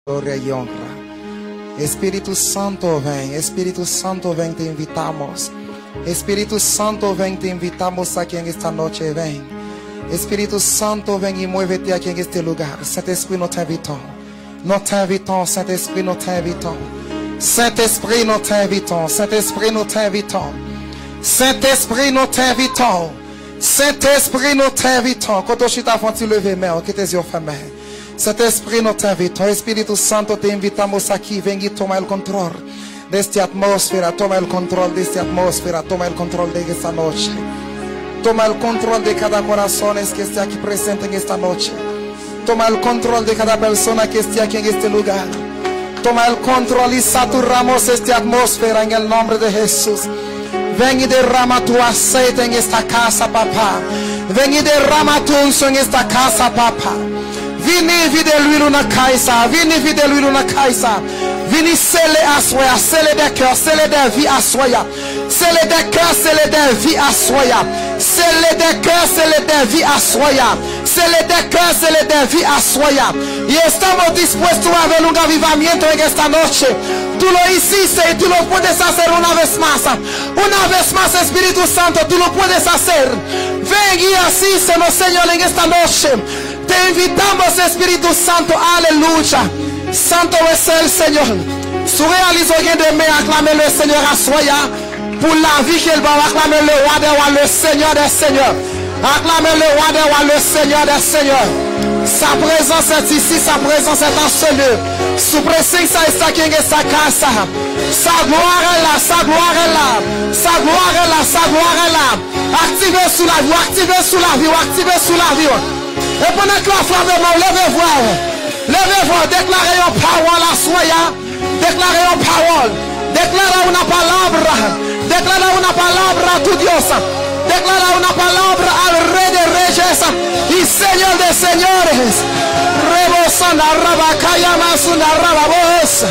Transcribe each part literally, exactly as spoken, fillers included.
Gloria y honra. Espíritu Santo, ven. Espíritu Santo, ven, te invitamos. Espíritu Santo, ven, te invitamos aquí en esta noche, ven. Espíritu Santo, ven y muévete aquí en este lugar. Saint-Esprit, nous t'invitons. Nous t'invitons, Saint-Esprit, nous t'invitons. Saint-Esprit, nous t'invitons. Saint-Esprit, nous t'invitons. Saint-Esprit, nous t'invitons. Saint-Esprit, nous t'invitons. Quand tu t'as tu lever, mais que tes yeux fermés. Saint-Esprit, nous t'invitons. Espíritu Santo, te invitamos aquí. Ven y toma el control de esta atmósfera. Toma el control de esta atmósfera. Toma el control de esta noche. Toma el control de cada corazón que esté aquí presente en esta noche. Toma el control de cada persona que esté aquí en este lugar. Toma el control y saturamos esta atmósfera en el nombre de Jesús. Ven y derrama tu aceite en esta casa, papá. Ven y derrama tu unción en esta casa, papá. Vini vide l'huile una kaisa. Vini vide l'huile una kaisa. Vini scellez à soya. Scellez des cœurs. Scellez des vies à soya. Scellez des cœurs. Scellez des vies à soya. Scellez des cœurs. Scellez des vies a soya. Scellez des cœurs. Scellez des vies a soya. Y estamos dispuestos a ver un avivamiento en esta noche. Tú lo hiciste y tú lo puedes hacer una vez más. Una vez más, Espíritu Santo, tú lo puedes hacer. Ven y asístenos, Señor, en esta noche. Te invitamos, Espíritu Santo, aleluya. Santo es el Señor. Si réalise rien de mai, acclamez le Seigneur à soya. Pour la vie qu'il va acclamer le roi des rois, le Seigneur des seigneurs. Acclamez le roi des rois, le Seigneur des seigneurs. Sa présence est ici, sa présence est en ce lieu. Su presencia está aquí en esta casa. Sa gloire est là, sa gloire est là. Sa gloire est là, sa gloire est là. Activez sous la vie, activez sous la vie, activez sous la vie. Et pendant que la flamme est morte, levez-vous. Levez-vous, déclarez une parole à soya. Déclarez une parole. Declara una palabra. Declara una palabra a tu Dios. Declara una palabra al Rey de Reyes y Señor de Señores. Rebosanda rabacaya masunda rababos.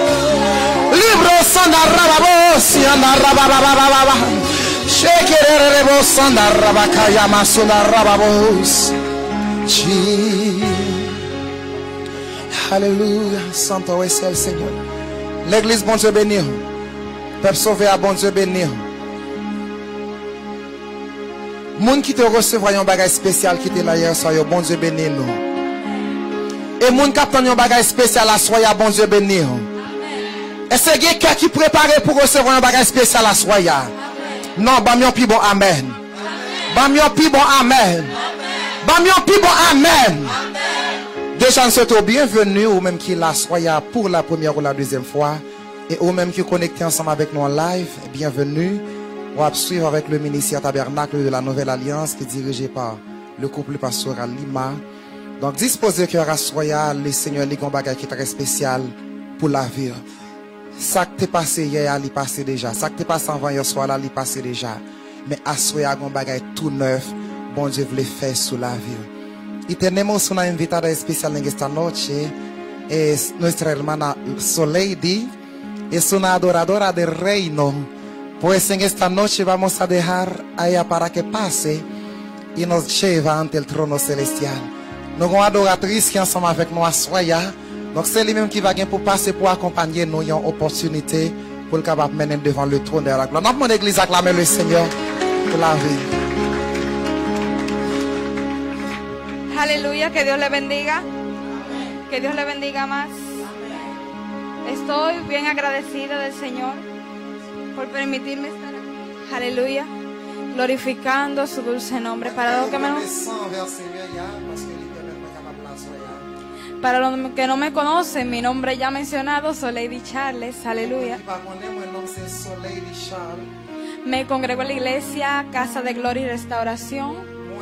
Libro sanda rababos y anda rabababababa. Shekere rebosanda rabacaya masunda rababos. Alléluia. Santo es el Señor. L'église, bon Dieu béni. Peuple sauvé à bon Dieu béni. Moun qui te recevoir un bagage spécial qui te là hier soir, bon Dieu béni nous. Et moun qui attend un bagage spécial à soir, bon Dieu béni. Est-ce que quelqu'un qui préparé pour recevoir un bagage spécial à soir? Non, ba mion pi bon amen. Ba mion pi bon amen. Ba mion pi bon amen. Déjà, nous souhaitons bienvenue ou même qui la soya pour la première ou la deuxième fois. Et ou même qui connecté ensemble avec nous en live, bienvenue. On va suivre avec le ministère Tabernacle de la Nouvelle Alliance qui est dirigé par le couple pastoral Lima. Donc, disposez cœur à soya, le Seigneur les bagage qui est très spécial pour la vie. Ça qui t'est passé hier, il est passé déjà. Ça qui t'est passé avant hier soir, là, il est passé déjà. Mais à soya, un bagage tout neuf, bon Dieu voulait faire sous la vie. Y tenemos una invitada especial en esta noche. Es nuestra hermana Soleidi. Es una adoradora del reino. Pues en esta noche vamos a dejar a ella para que pase y nos lleva ante el trono celestial. Nous avons une adoratrice qui est ensemble avec nous à Soya. Donc c'est lui-même qui va pour passer pour accompagner nous. Il y a une opportunité pour le capable mener devant le trône de la gloire. Notre mon église acclame le Seigneur pour la vie. Aleluya, que Dios le bendiga. Que Dios le bendiga más. Estoy bien agradecida del Señor por permitirme estar aquí. Aleluya. Glorificando su dulce nombre. Para los que, me, para los que no me conocen, mi nombre ya mencionado, soy Lady Charles. Aleluya. Me congrego en la iglesia Casa de Gloria y Restauración.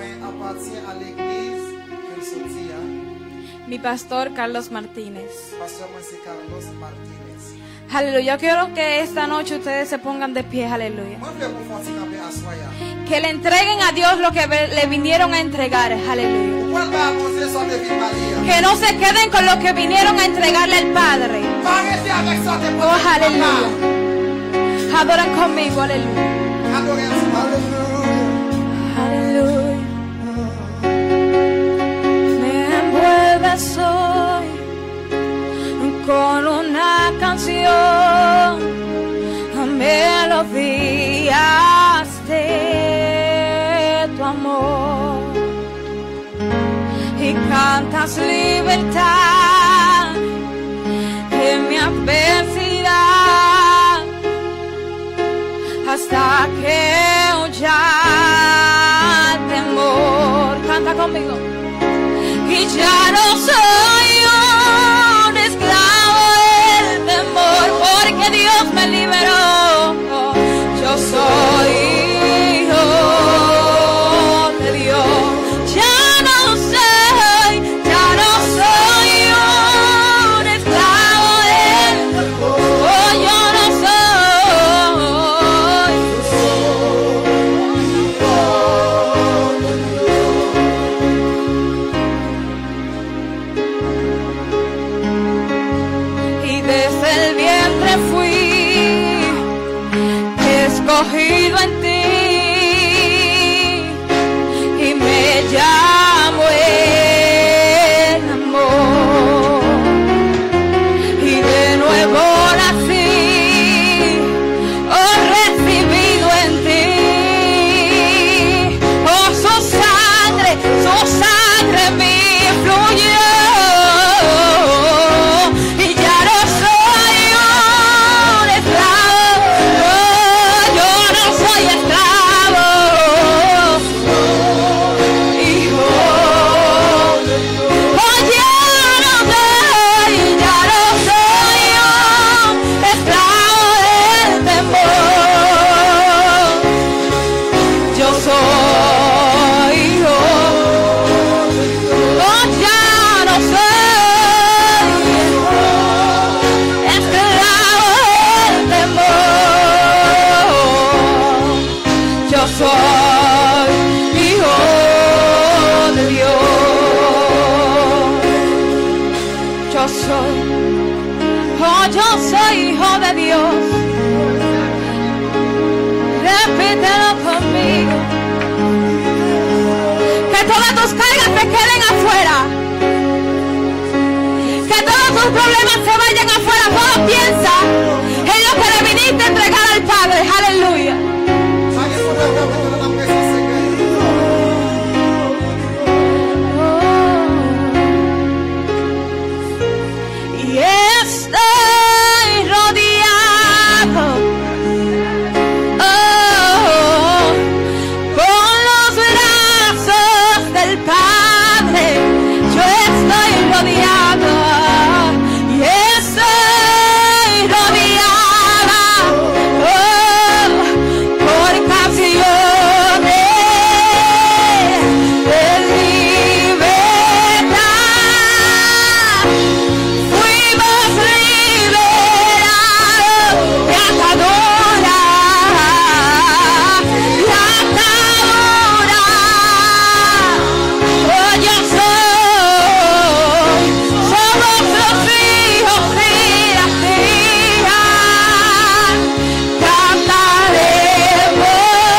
Mi pastor Carlos Martínez. Pastor Carlos Martínez. Aleluya. Yo quiero que esta noche ustedes se pongan de pie. Aleluya. Que le entreguen a Dios lo que le vinieron a entregar. Aleluya. Que no se queden con lo que vinieron a entregarle al Padre. Oh, aleluya. Adoran conmigo. Aleluya. Aleluya. Me envuelves hoy con una canción, melodías de tu amor, y cantas libertad en mi adversidad, hasta que huya el temor. Canta conmigo. Y ya no soy un esclavo del temor, porque Dios me liberó. Yo soy hijo de Dios. Ya no soy, ya no soy un esclavo del temor. Oh, yo no soy. Y desde el vientre fui escogido en ti, y me llamo el amor, y de nuevo nací, oh, recibido en ti. Oh, su sangre, su sangre me fluyó, y ya no soy un esclavo. Oh, yo no soy esclavo, hijo. Oh, ya no soy, ya no soy un esclavo del temor. Yo soy hijo. Oh, ya no soy esclavo del temor. Yo soy hijo de Dios. Yo soy, oh, yo soy hijo de Dios. Repítelo conmigo. Que todas tus cargas te queden afuera. Que todos tus problemas se vayan afuera. Todo piensa en lo que le viniste a entregar al Padre. Aleluya. Y estoy rodeado, oh, con los brazos del Padre. Yo estoy rodeado, y estoy rodeada, oh, por canciones de libertad. Fuimos liberados de atadura, de atadura. Oh, yo soy, somos los hijos y las hijas. Cantaremos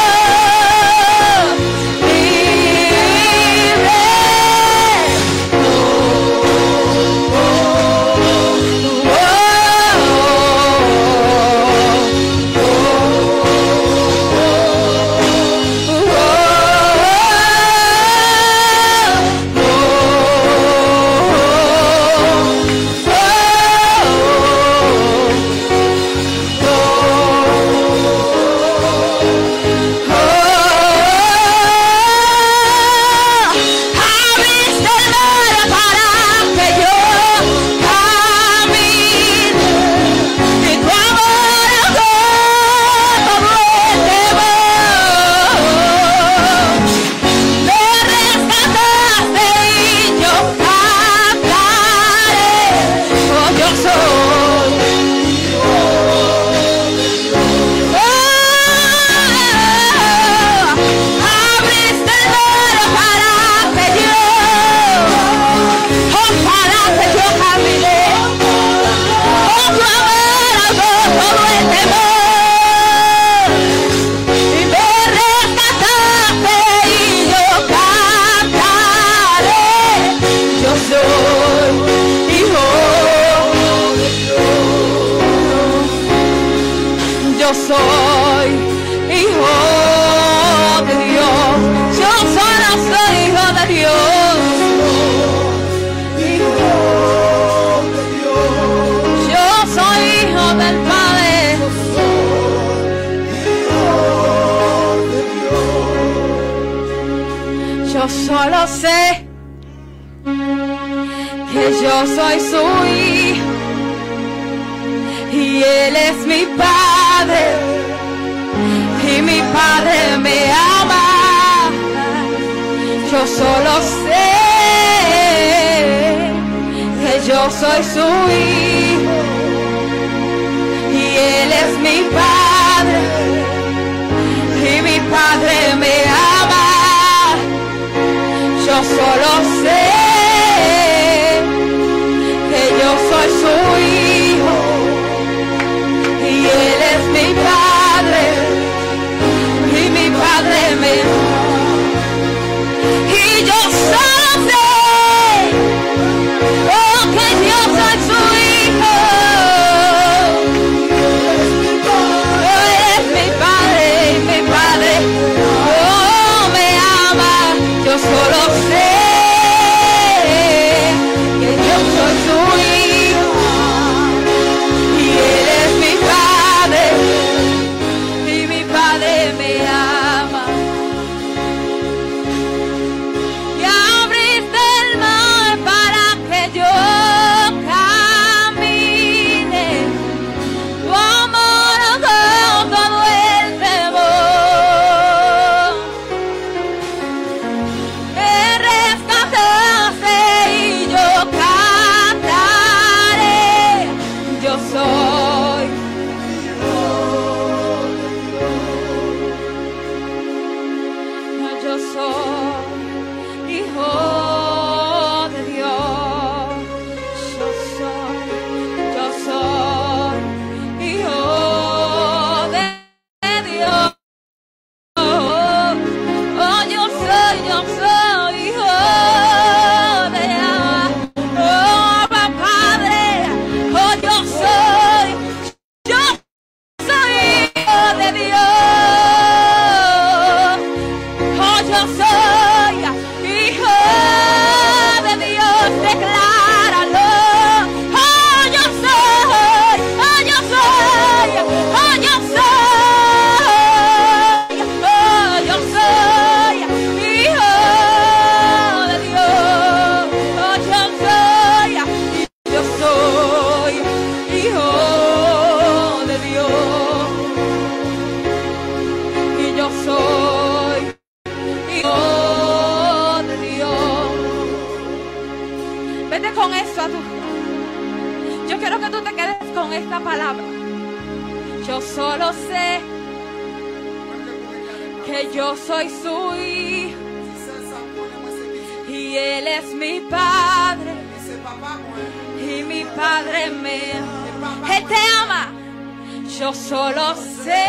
abriste el mar para que yo camine, y tu amor ahogó todo el temor. Me rescataste y yo cantaré. Oh, yo soy. Oh, abriste el mar para que yo, oh, para que yo camine. Oh, tu amor ahogó todo el temor, y me rescataste y yo cantaré. Yo soy hijo soy hijo de Dios. Yo solo soy hijo de Dios. Hijo de Dios. Yo soy hijo del Padre. Yo solo sé que yo soy su hijo y Él es mi Padre y mi Padre me ama. Yo solo sé que yo soy su hijo y Él es mi Padre y mi Padre me ama. Yo solo sé que yo soy su hijo y Él es mi Padre y mi Padre me ama. Y yo solo sé, oh, que yo soy su hijo. Oh, Él es mi Padre y mi Padre, oh, me ama. Yo solo sé que yo soy su hijo y Él es mi Padre y mi Padre me ama. Y abriste el mar para que yo camine. Tu amor ahogó todo el temor. Me rescataste y yo cantaré. Yo soy yo soy hijo de Dios. Yo soy, yo soy hijo de Dios. Oh, yo soy, yo soy hijo de Dios. Oh, Padre, oh, yo soy, yo soy hijo de Dios. Oh, yo soy hijo de Dios, decláralo. Oh, yo soy, oh, yo soy, oh, yo soy, oh, yo soy hijo de Dios. Oh, yo soy, yo soy hijo de Dios. Y yo soy hijo de Dios. Vete con esto a tu. Yo quiero que tú te quedes con esta palabra. Yo solo sé que yo soy su hijo y Él es mi Padre y mi Padre me ama. Él te ama. Yo solo sé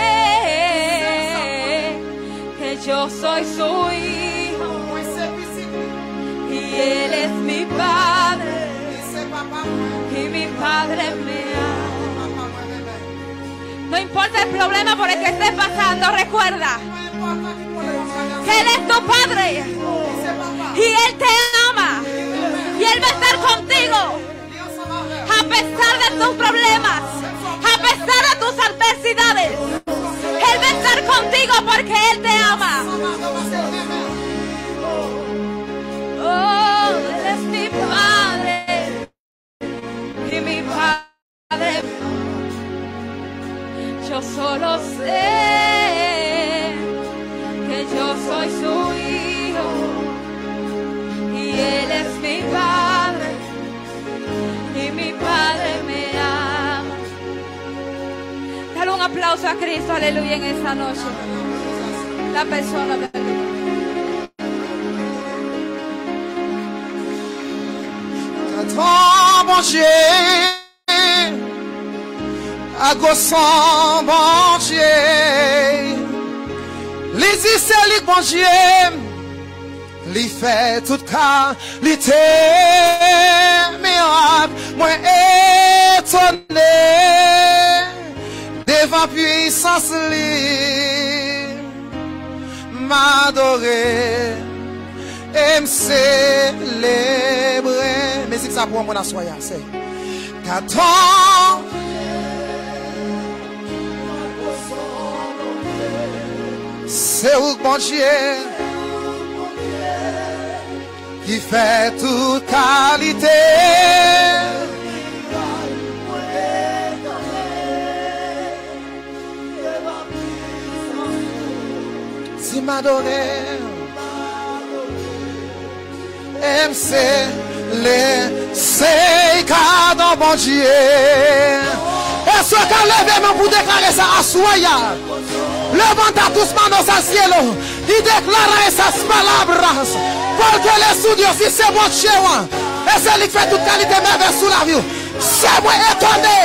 que yo soy su hijo y Él es mi Padre y mi Padre me ama. No importa el problema por el que estés pasando, recuerda que Él es tu Padre y Él te ama y Él va a estar contigo a pesar de tus problemas, a pesar de tus adversidades. Él va a estar contigo porque Él te ama. Oh, Él es mi Padre y mi Padre. Yo solo sé que yo soy su hijo y Él es mi Padre y mi Padre me ama. Dale un aplauso a Cristo, aleluya, en esta noche. La persona, Tant bon Dieu, à gosson bon Dieu, les iséliques bon Dieu, les fait toute qualité, mais moi étonné, devant puissance li, m'adorer et me célébrer. Mais c'est que ça pour mon assoya, c'est qu'attends. C'est où bon Dieu qui fait toute qualité. Si m'adorer, aime c'est les c'est cadeau bon Dieu. Et ce qu'on lève même pour déclarer ça à soya. Levanta tus manos al cielo y declara esas palabras. Porque el estudio si c'est bon Dieu. Et c'est lui qui fait toute qualité merveille sous la vie. C'est moi étonné.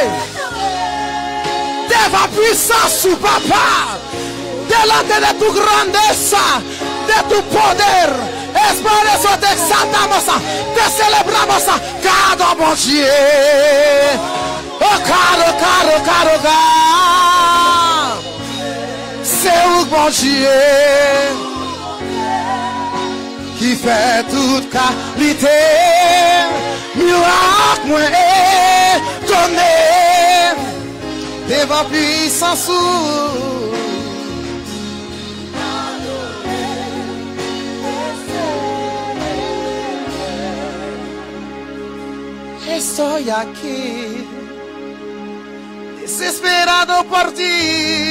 Devant puissance ou papa. Delante de tu grandeza, de tu poder, es por eso te exaltamos, te celebramos, cada bon Dieu. Oh, caro, caro, caro, caro, c'est où bon Dieu qui fait toute qualité, miracle, moi étonné, devant puissance. Estoy aquí, desesperado por ti.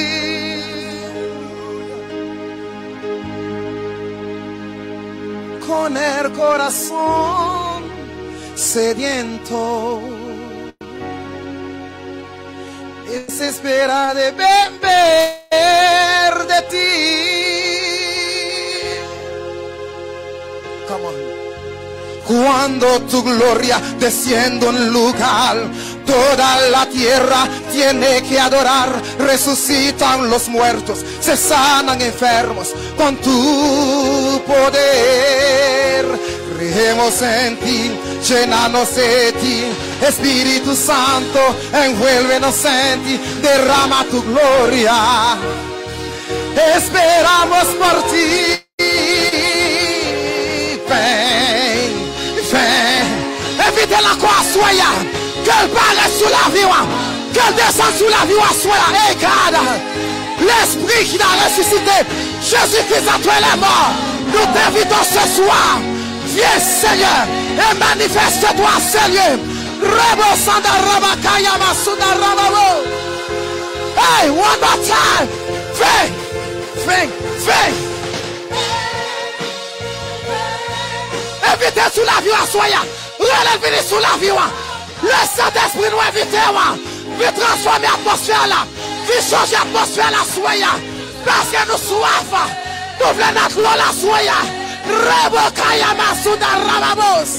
Con el corazón sediento, desespera de beber de ti. Come on. Cuando tu gloria desciende en lugar, toda la tierra tiene que adorar. Resucitan los muertos, se sanan enfermos con tu poder. Creemos en ti, llénanos de ti. Espíritu Santo, envuélvenos en ti, derrama tu gloria. Esperamos por ti. Évitez la croix, soya. Qu'elle parle sous la vie, qu'elle descende sous la vie, soya. Et garde l'esprit qui a ressuscité. Jésus-Christ a tué les morts. Nous t'invitons ce soir. Viens, Seigneur, et manifeste-toi, Seigneur. Rebo sanda raba kayama sunda rababo. Hey, one more time. Viens, viens, viens. Évitez sous la vie, soya. Relève sous la vie. Le Saint-Esprit nous invite. Viens transformer l'atmosphère là. Viens changer l'atmosphère là. Soya. Parce que nous soif. Nous voulons notre l'eau là. Soya. Rebo kayama sunda rababos.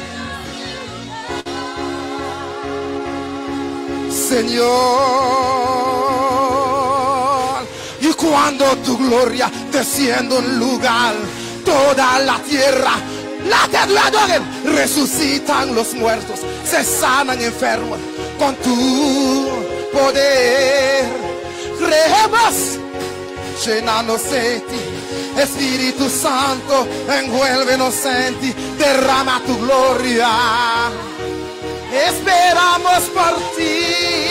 Señor, y cuando tu gloria desciende un lugar, toda la tierra la te adoren, resucitan los muertos, se sanan enfermos con tu poder. Creemos, llénanos de ti, Espíritu Santo, envuélvenos en ti, derrama tu gloria. Esperamos por ti.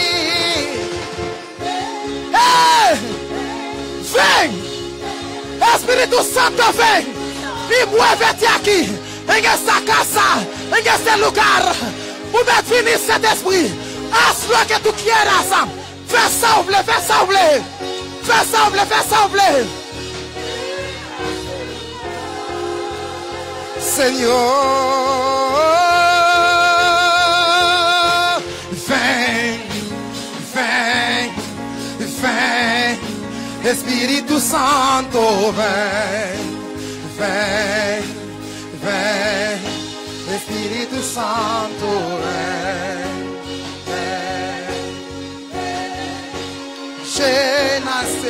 ¡Hey! ¡Ven! Espíritu Santo, ven. Y muévete aquí, en esta casa, en este lugar. Muévete en este espíritu. Haz lo que tú quieras. Fais sauver, fais sauver. Fais sauver, fais sauver. Señor, ven, ven, ven. Espíritu Santo, ven. Ven, ven, Espíritu Santo, ven, ven, llena este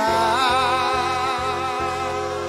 lugar.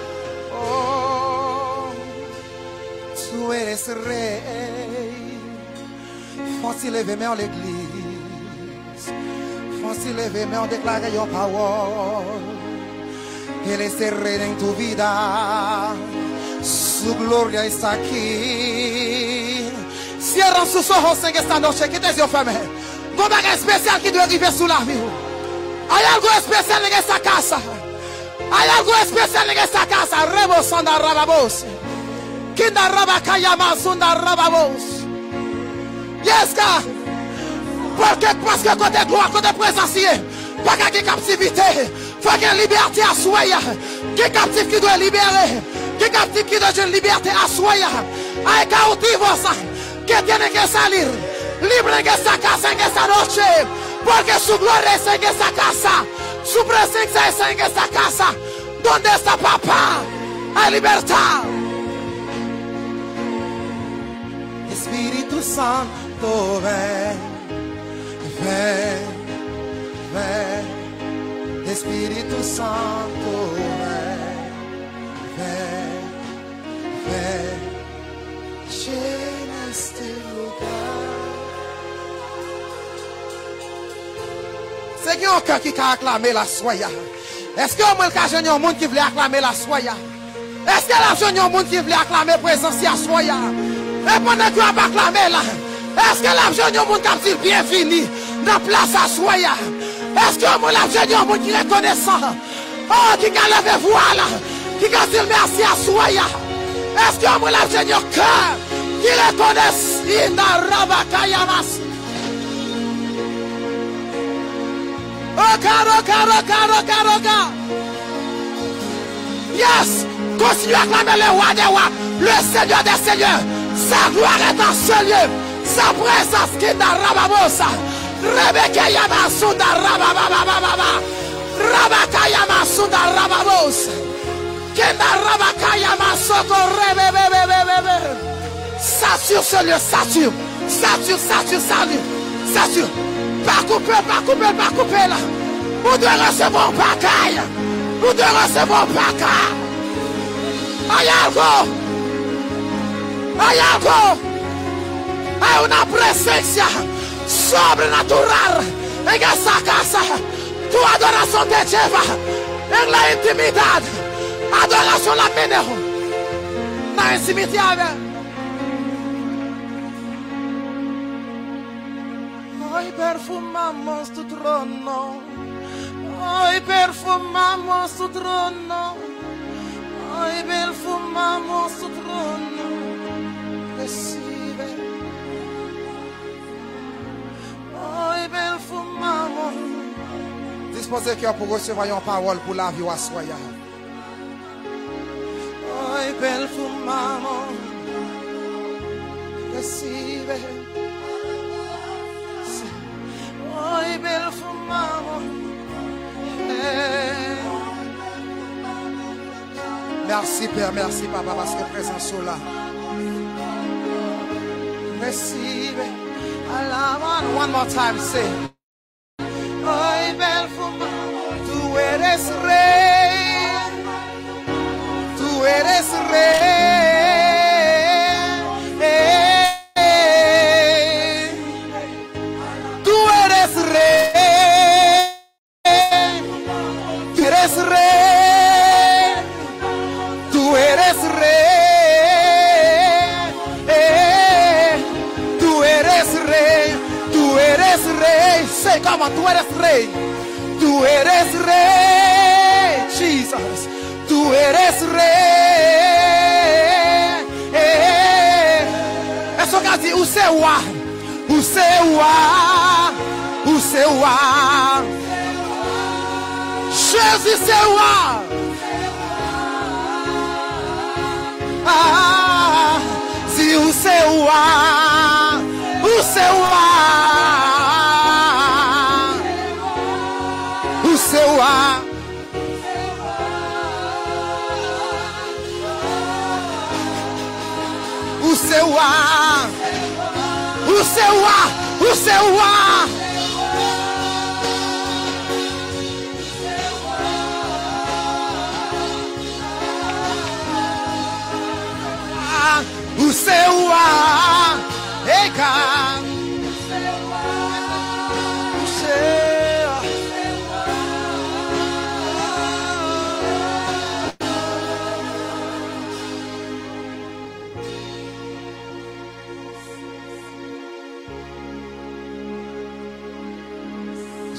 Oh, tú eres rey. Faut s'y lever, mais en l'église. On s'y levé, mais on déclare une parole. Et laissez régner tu vida. Su gloria está aquí. Cierran sus ojos en esta noche. Que te dio fermé. Como algo especial que debe arribar sur la vie. Hay algo especial en esta casa. Hay algo especial en esta casa. Rebosanda rababos. Kinda rabakayama sunda rababos. Yes, God. Porque, parce que côté gloire, côté présence, pas qu'il y ait captivité, il faut qu'il y ait liberté à soi. Qui est captif qui doit libérer, qui est captif qui doit liberté à soi. Hay cautivo ça, que tiene que salir, libre en esta casa, en esta noche, porque su gloria es en esta casa, su presencia es en esta casa. ¿Dónde está papá? Hay libertad. Espíritu Santo, ven. Ven, ven, Espíritu Santo, ven, ven, ven, llena este lugar. Seigneur, qui a acclamé la soya? Est-ce que moi, j'ai un monde qui voulait acclamer la soya? Est-ce que la un monde qui voulait acclamer la présence à soya? Et pendant que tu as acclamé là, est-ce que la un monde qui a dit bienvenue? Dans place à soya. Est-ce que mon l'argent un monde qui est reconnaissant? Oh, qui a levé voile, qui a dit merci à soya. Est-ce que mon l'argent un cœur qui reconnaisse? Il n'a rabakayamas. Oh, caro, caro, caro, caro, caro. Yes, continue à acclamer le roi des rois, le Seigneur des seigneurs. Sa gloire est en ce lieu. Sa présence qui n'a rababosa. Rebecca Yamasunda Rabababa Rabaka Yamasunda Rababos Kenda Rabaka Yamasoko Rebebebebebe. Sature ce lieu, sature, sature, sature, sature, sature. Pas couper, pas couper, pas couper là. Vous devez recevoir bagaille. Vous devez recevoir bagaille. Hay algo. Hay algo. Hay una presencia sobrenatural en esa casa. Tu adoración te lleva en la intimidad. Adoración la menejo. La intimidad. Hoy perfumamos tu trono. Hoy perfumamos tu trono. Hoy perfumamos tu trono. Recibe. Hoy perfumamos. Disposez cœur pour recevoir une parole pour la vie à soya. Hoy perfumamos. Recibe. Hoy perfumamos. Merci Père, merci Papa parce que présent sont là. Recibe. Alaba. One more time, say. Hoy perfumamos. Tú eres rey. Tú eres rey. Tú eres rey. Tú eres rey. Tú eres rey. Tú eres rey. Tú eres rey. Say, come on, tú eres rey. Tú eres rey. Jesus. Tú eres rey. Eso que dice, usewa. Usewa. Usewa. Jesus sewa. Ah, si usewa. Usewa. Usewa. Usewa. Usewa. Usewa. Usewa. Eka. Usewa.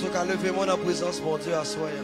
Ce qu'à lever mon en présence, mon Dieu, à soi.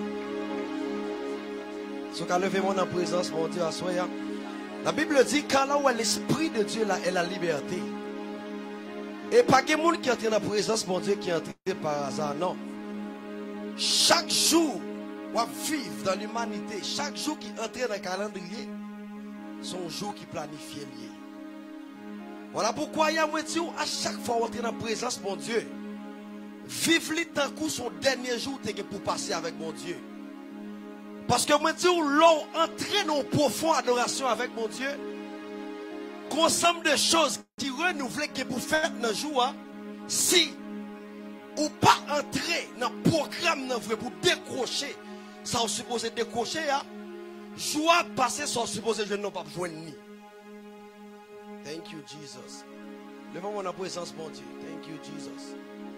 Ce qu'à lever mon en présence, mon Dieu, à soi. La Bible dit, car là où est l'Esprit de Dieu, là est la liberté. Et pas que monde qui entre dans la présence, mon Dieu, qui entre par hasard, non. Chaque jour, on vivre dans l'humanité, chaque jour qui entre dans le calendrier, son jour qui planifie lié. Voilà pourquoi il y a moi dit à chaque fois entrer dans la présence mon Dieu, vive le temps que son dernier jour pour passer avec mon Dieu. Parce que moi dis l'on entrer dans une profonde adoration avec mon Dieu, ensemble de choses qui renouvelent que pour faire dans le jour, si ou pas entrer dans le programme pour décrocher, ça on suppose décrocher, joie passer sans supposer je n'ai pas besoin ni. Thank you, Jesus. Levons-moi en présence, mon Dieu. Thank you, Jesus.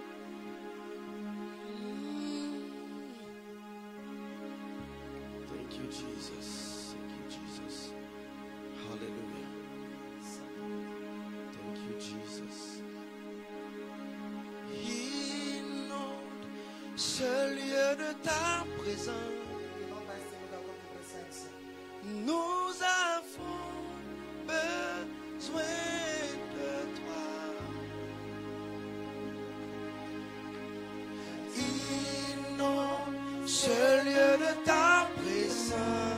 Thank you, Jesus. Thank you, Jesus. Hallelujah. Thank you, Jesus. Inonde ce lieu de ta présence. Nous avons besoin de toi. Inonde ce lieu de ta présence.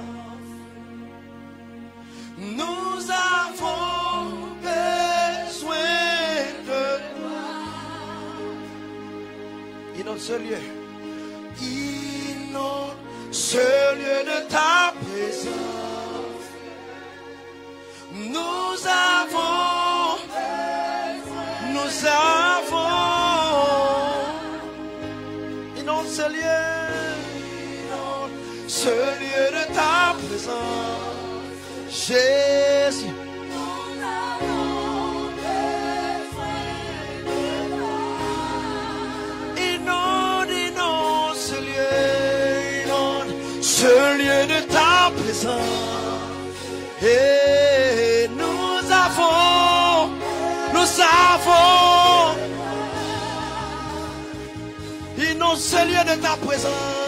Nous avons besoin de toi. Inonde ce lieu. Inonde ce lieu de ta présence. Nous avons, nous avons, inonde ce lieu, inonde ce lieu de ta présence, Jésus. Nous avons besoin de toi. Inonde, inonde ce lieu, inonde ce lieu de ta présence. Et nous avons, nous avons, inonde ce lieu de ta présence,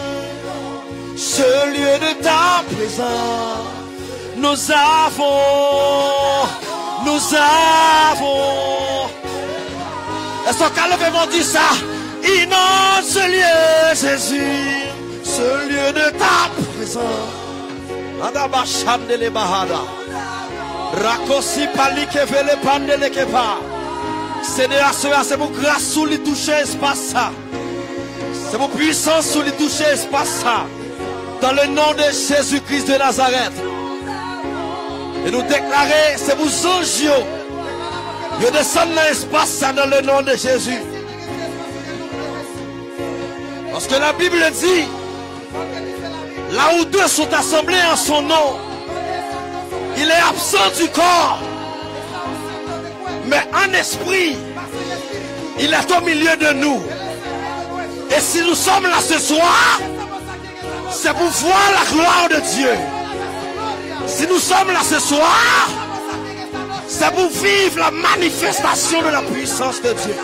ce lieu de ta présence, nous avons, nous avons, est-ce qu'on a vraiment dit ça? Inonde ce lieu, Jésus, ce lieu de ta présence. Adabashandele bahada. Rakosi pali kevele pandele kepa. Seigneur, c'est pour grâce sous les toucher espace ça. C'est pour puissance sous les toucher espace ça. Dans le nom de Jésus-Christ de Nazareth. Et nous déclarer, c'est pour Zonjio. Je descends dans l'espace ça dans le nom de Jésus. Parce que la Bible dit, là où deux sont assemblés en son nom, il est absent du corps, mais en esprit, il est au milieu de nous. Et si nous sommes là ce soir, c'est pour voir la gloire de Dieu. Si nous sommes là ce soir, c'est pour vivre la manifestation de la puissance de Dieu.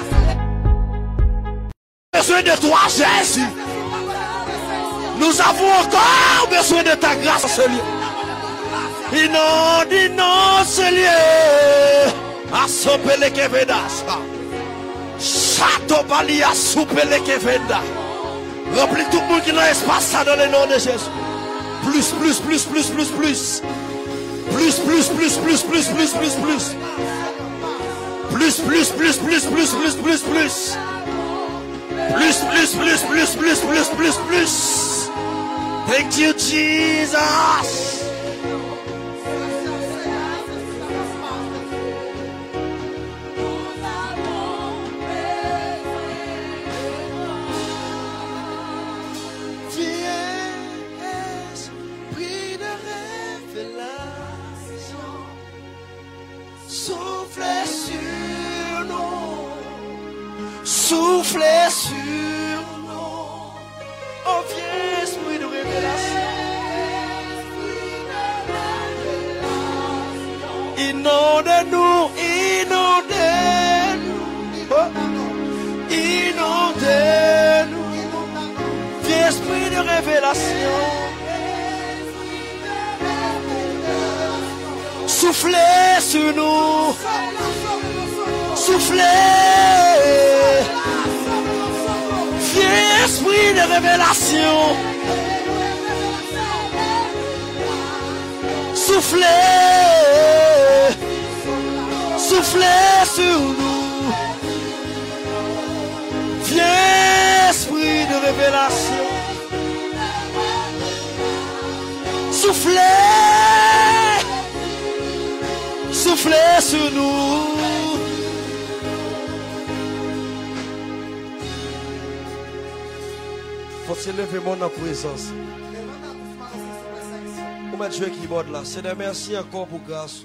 Besoin de toi, Jésus. Nous avons encore besoin de ta grâce, ce lieu. Inonde, inonde ce lieu. Asopele kevenda. Chateau Bali asopele kevenda. Remplis tout le monde qui est dans l'espace dans le nom de Jésus. Plus, plus, plus, plus, plus, plus. Plus, plus, plus, plus, plus, plus, plus, plus. Plus, plus, plus, plus, plus, plus, plus, plus. Plus, plus, plus, plus, plus, plus, plus, plus. Thank you, Jesus. Soufflez sur nous, soufflez sur nous, oh viens esprit de révélation, révélation. Soufflez sur nous. Soufflez. Viens, esprit de révélation. Soufflez. Soufflez sur nous. Viens, esprit de révélation. Soufflez. Soufflez sur nous. Faut-il lever mon présence? Pour mettre Dieu qui borde là. C'est des merci encore pour grâce.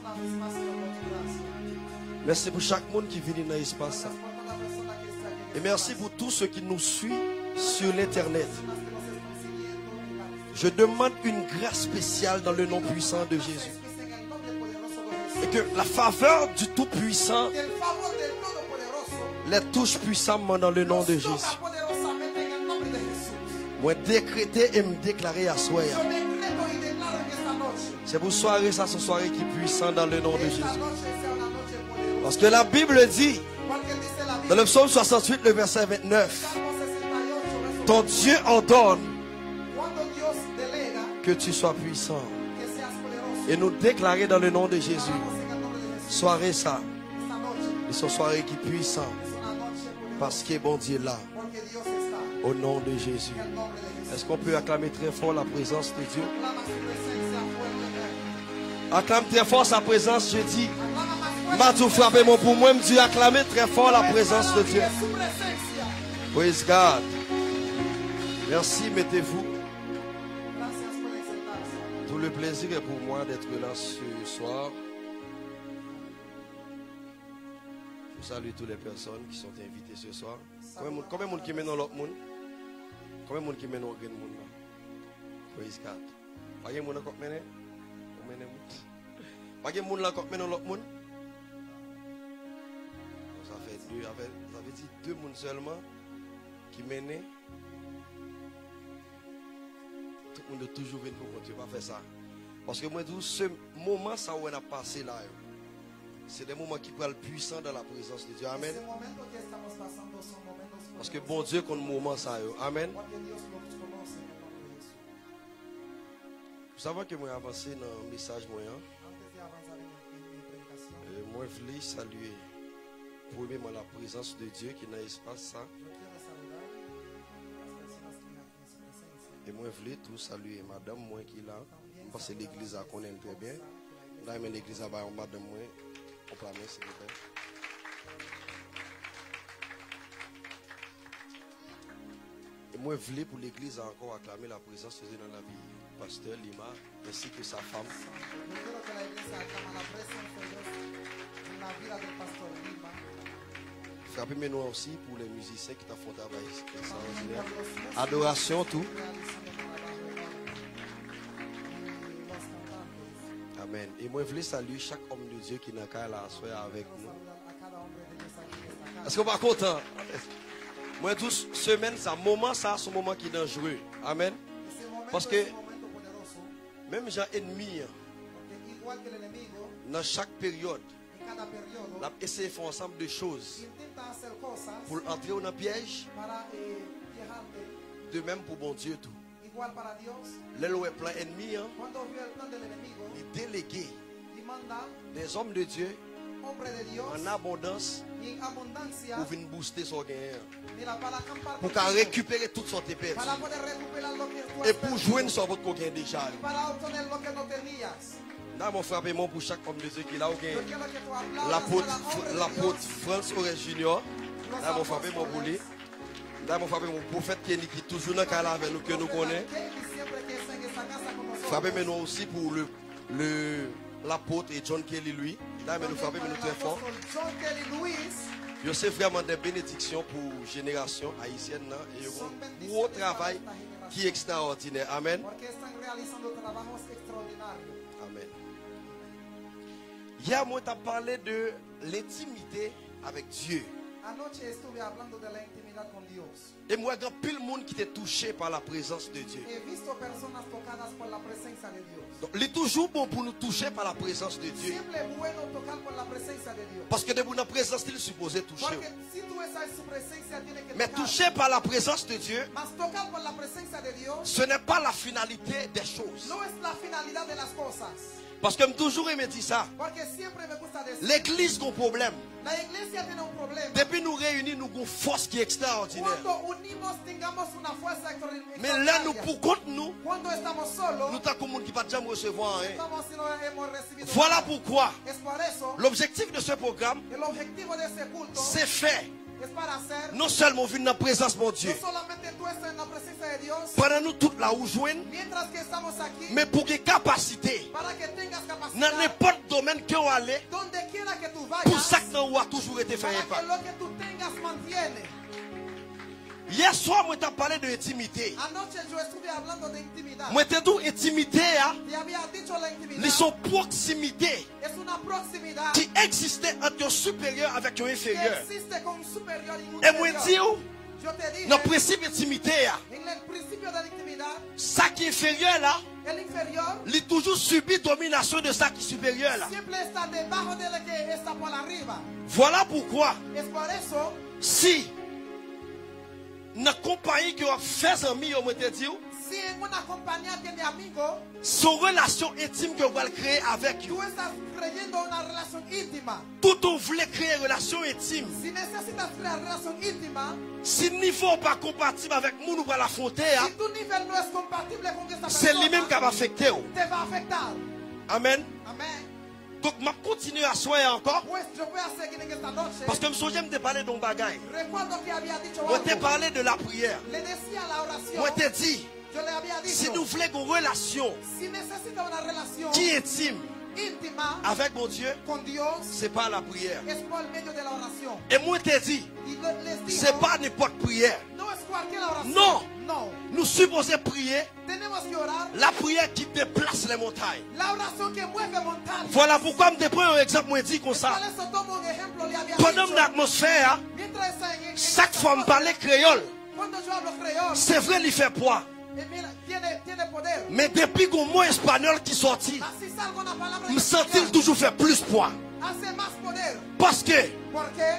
Merci pour chaque monde qui vient dans l'espace. Et merci pour tous ceux qui nous suivent sur l'internet. Je demande une grâce spéciale dans le nom puissant de Jésus. Et que la faveur du Tout-Puissant les touche puissamment dans le nom de Jésus. Moi décréter et me déclarer à soi. C'est pour soirée, ça c'est soirée qui est puissant dans le nom de Jésus. Parce que la Bible dit, dans le psaume soixante-huit, le verset vingt-neuf, ton Dieu ordonne que tu sois puissant. Et nous déclarer dans le nom de Jésus, soirée ça, et son soirée qui est puissant, parce que bon Dieu là, au nom de Jésus. Est-ce qu'on peut acclamer très fort la présence de Dieu? Acclame très fort sa présence, je dis. M'a tout frappé mon pour moi, me dit acclamer très fort la présence de Dieu. Praise God. Merci, mettez-vous. Tout le plaisir est pour moi d'être là ce soir. Je salue toutes les personnes qui sont invitées ce soir. Combien de monde qui mène dans l'autre monde? Combien de monde qui mène dans l'autre monde? Praise God. Pas de monde qui mène? Pas de monde qui mène dans l'autre monde? Ça fait deux, ça veut dire deux personnes seulement qui mènent. Tout le monde doit toujours venir pour continuer à faire ça. Parce que moi, ce moment, ça où on a passé là, c'est des moments qui parlent puissants dans la présence de Dieu. Amen. Parce que bon Dieu, qu'on moment ça. Amen. Vous savez que moi j'ai avancé dans le message moyen. Moi je voulais saluer premièrement la présence de Dieu qui est dans l'espace ça. Et moi je voulais tout saluer madame moi qui est là. Parce que l'église a connaît très bien. Là l'église a madame moi. On peut s'il vous plaît. Et moi je voulais pour l'église encore acclamer la présence de Dieu dans la vie. Pasteur Lima, ainsi que sa femme. Frappez mes noms aussi pour les musiciens qui t'ont fait un travail extraordinaire. Adoration, tout. Amen. Et moi, je voulais saluer chaque homme de Dieu qui n'a qu'à la soirée avec nous. Est-ce qu'on va content? Moi, douze semaines, ça, moment, ça, c'est un moment qui est dangereux. Amen. Parce que même j'ai ennemi, dans chaque période, on a essayé de faire ensemble de choses pour entrer dans le piège. De même pour bon Dieu tout. Là où il y a plein d'ennemis, il délégué des hommes de Dieu en abondance pour venir booster son gain. Pour récupérer toute son épée. Et pour joindre sur votre gain déjà. Là, mon frère mon pour chaque homme de Dieu qui est là. L'apôtre France Aurès Junior. Là, mon frère mon pour lui. Là, mon frère mon prophète qui est toujours dans le cas avec nous que nous connaissons. Frappez nous aussi pour le le l'apôtre et John Kelly lui. Là, mais nous frappons nous très fort. Je sais vraiment des bénédictions pour génération haïtienne et un gros travail qui est extraordinaire. Amen. Amen. Hier, moi, tu as parlé de l'intimité avec Dieu. Anoche estuve hablando de la intimidad con Dios. Et moi, il y a pile monde qui est touché par la présence de Dieu. He visto personas tocadas por la presencia de Dios. Donc, il est toujours bon pour nous toucher par la présence de Dieu. Siempre es bueno tocar por la presencia de Dios. Parce que de la présence, il est supposé toucher. Porque si tú estás en su presencia, tiene que Mais tocar. toucher par la présence de Dieu, Mas tocar por la presencia de Dios ce n'est pas la finalité des choses. no es la finalidad de las cosas. Parce que toujours il me dit ça. Porque siempre me gusta decir, L'église a un problème. la iglesia tiene un problema. Depuis nous réunis, nous avons une force qui est extraordinaire. Cuando unimos, tengamos una fuerza extraordinaria. Mais là, nous, pour contre nous, Cuando estamos solos, nous sommes comme monde qui ne va jamais recevoir rien. estamos si no hemos recibido Voilà nada. pourquoi Es por eso, l'objectif de ce programme, el objetivo de ese culto c'est fait. es para hacer, Non seulement venir dans la présence de mon Dieu, no solamente tú estás en la presencia de Dios, pendant nous toute la où joindre, mientras que estamos aquí, mais pour que capacité, para que tengas dans capacidad, n'importe domaine que vous allez, donde quiera que tú pour vayas, ça que nous a toujours été fait para impact. que lo que tú tengas mantiene. Hier soir, moi, t'ai parlé de intimité. Anoche yo estuve hablando de intimidad. Moi, t'ai dit intimité, hein, Te había dicho la intimidad ils sont proximité es una proximidad qui existait entre un supérieur avec un que inférieur. existe con un superior y un Et moi, inferior. dis, Yo te dije, dans le principe d'intimité, hein, en el principio de la intimidad, ça qui est inférieur là, el inferior il toujours subit domination de ça qui est supérieur là. siempre está debajo de la que está por arriba. Voilà pourquoi, Es por eso, si dans la compagnie qui a fait amis, on m'a dit, si en una compañía tiene amigos, son relation intime que vous allez créer avec tú eux. estás creyendo una relación íntima. Tout on voulait créer une relation intime. Si necesitas crear relación íntima, Si le niveau n'est pas compatible avec nous, nous allons l'affronter. si tu nivel no es compatible con esta C'est persona, lui-même qui va affecter. te va a afectar. Amen. Amén. Donc, je continue à soigner encore. Pues yo voy a seguir en esta noche. Parce que je me suis parlé d'un bagage. Recuerdo que había dicho Moi, algo. t'ai parlé de la prière. Le decía la oración. Moi, t'ai dit, Yo le había dicho, si nous voulons une relation si necesita una relación qui est intime íntima avec mon Dieu, con Dios, c'est pas la prière. es por el medio de la oración. Et moi, t'ai dit, Y le- les digo, c'est pas n'importe prière. no es cualquier oración. No. No. Nous supposons prier Tenemos que orar la prière qui déplace les montagnes. la oración que mueve montañas. Voilà pourquoi je te prends un exemple, moi, dit comme Por ça. eso tomo un ejemplo, le había Pendant dicho, l'atmosphère, mientras está en, en chaque esta fois que je cosa, parle créole, cuando yo hablo creol, c'est vrai, il fait poids. eh, mira, tiene, tiene poder. Mais depuis qu'au mot espagnol qui sortit, Así salga una palabra je en me sentis español, toujours faire plus poids. hace más poder. Parce que Porque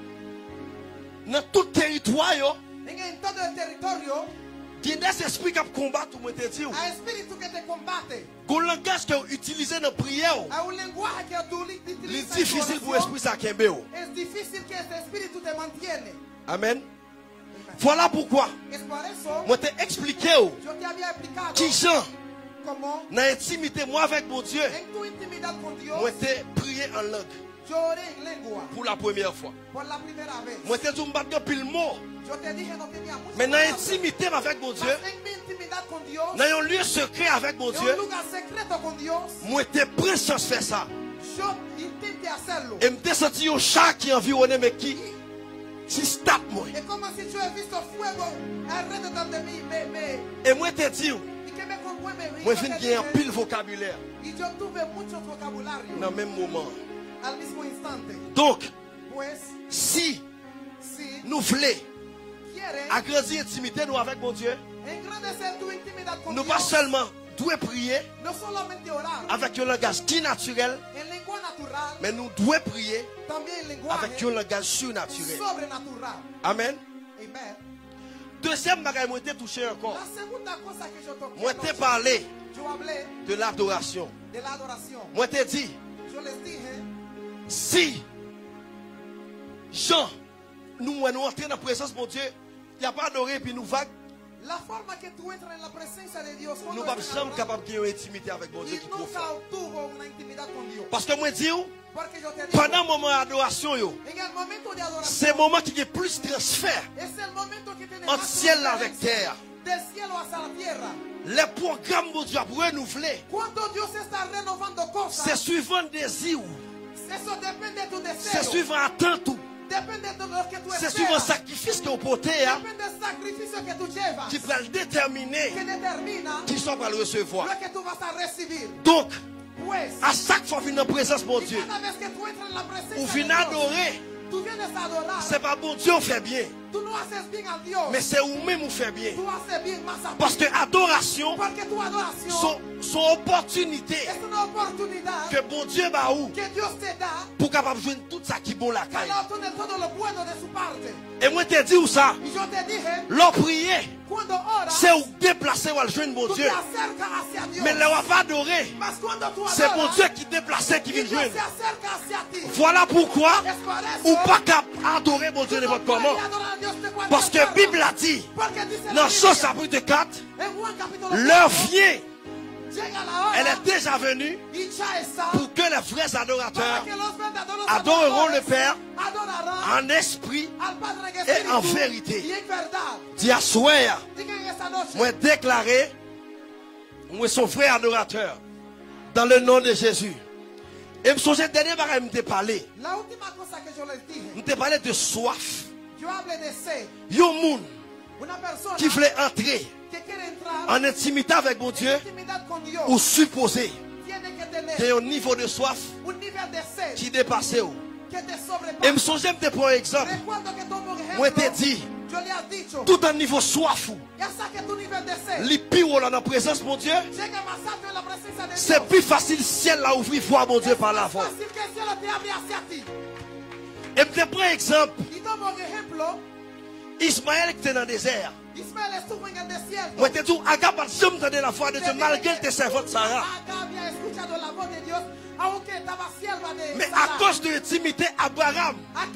dans tout territoire, yo, en, en todo el territorio il y a des esprits qui combattent, moi, te dis. hay espíritu que te combate. Le langage que vous utilisez dans la prière, Hay un lenguaje que tú li- il est utilizas en difficile pour oración. l'esprit ça kembe, yo. Es difícil que este espíritu te mantiene. Amen. Voilà pourquoi, Es por eso moi, t'ai expliqué, yo, yo te había explicado qui Jean, cómo dans l'intimité, moi, avec mon Dieu, en tu intimidad con Dios moi, t'ai prié en langue yo oré en lengua pour la première fois. por la primera vez. Moi, t'ai dit, je me pile mot. Yo te dije no tenía mucho. Mais dans l'intimité avec mon Dieu, En mi intimidad con Dios, dans un lieu secret avec mon en Dieu, un lugar secreto con Dios, moi, t'ai pris chance de faire ça. yo intenté hacerlo. Et me senti un chat qui environnait, mais qui, qui tape moi. Es como si yo he visto fuego alrededor de mí me, me, Et moi, t'ai dit, y que me conmueve. Y moi, yo je viens te de gagner un dije, pile vocabulaire y yo tuve mucho vocabulario dans le même moment. al mismo instante. Donc, Pues, si si nous voulons quieres agrandir l'intimité nous avec mon Dieu, engrandecer tu intimidad con nous Dios, pas seulement devons prier no solamente orar avec un langage qui est naturel, en lengua natural, mais nous devons prier también en lenguaje avec un langage surnaturel. sobrenatural. Amen. Amen. Deuxième bagage, moi, t'ai touché encore. La segunda cosa que yo toqué, Moi, t'ai anoche, parlé yo hablé de l'adoration. de la adoración. Moi, t'ai dit, Yo les dije, si Jean, nous, nous entrons dans la présence de mon Dieu, il n'y a pas adoré puis nous vagues, la forma que tú entras en la presencia de Dios, nous ne cuando sommes estás jamais adorando, capables de gagner une intimité avec mon Dieu y qui est nunca profond. obtuvo una intimidad con Dios. Parce que moi, je dis, Porque yo te digo, pendant le moment d'adoration, yo, en el momento de adoración, c'est le moment qui est plus transfert es el momento que tiene entre más ciel avec transferencia terre. del cielo hacia la tierra. Les programmes de Dieu pour renouveler, Cuando Dios está renovando cosas, c'est suivant le désir, eso depende de tu c'est deseo, suivant l'attente, depende de lo que tú c'est suivant le esperas, sacrifice que vous portez, hein, depende del sacrificio que tú llevas, qui va le déterminer que determina qui sont pas le recevoir. lo que tú vas a recibir. Donc, Pues, à chaque fois que vous venez en présence de mon y Dieu, cada vez que tú entras en la presencia vous de venez Dios, adorer, c'est pas bon Dieu fait bien. Mais c'est vous-même qui fait bien. Parce que adoration, son, son opportunité que bon Dieu va où pour capable jouer tout ça qui est bon la caille. Et moi je te dis où ça? L'on prier, c'est où déplacer ou le jouer bon Dieu. Mais là on va pas adorer. C'est bon Dieu qui déplace qui vient jouer. Voilà pourquoi ou pas adorer mon Dieu de votre comment. Parce que la Bible a dit dans Jean chapitre quatre, l'heure vient, elle est déjà venue pour que les vrais adorateurs adoreront le Père en esprit et en vérité. Dis à souhait, moi déclaré, moi son frère adorateur dans le nom de Jésus. Et je me souviens de dernier bagage que je parlé. Je te parlé de soif. Il y a un monde qui voulait entrer en intimité avec mon Dieu ou supposer qu'il y a un niveau de soif qui dépasse. Et je me souviens de pour exemple. Moi je te dis tout un niveau soif. Les pires dans la présence de mon Dieu. C'est plus facile le ciel là ouvrir voir mon Dieu par la voix. Et je prends un exemple. Ismaël qui était dans le désert. Moi je te dis, Agab a jamais entendu la voix de Dieu malgré tes servantes Sarah. Mais à cause de l'intimité Abraham,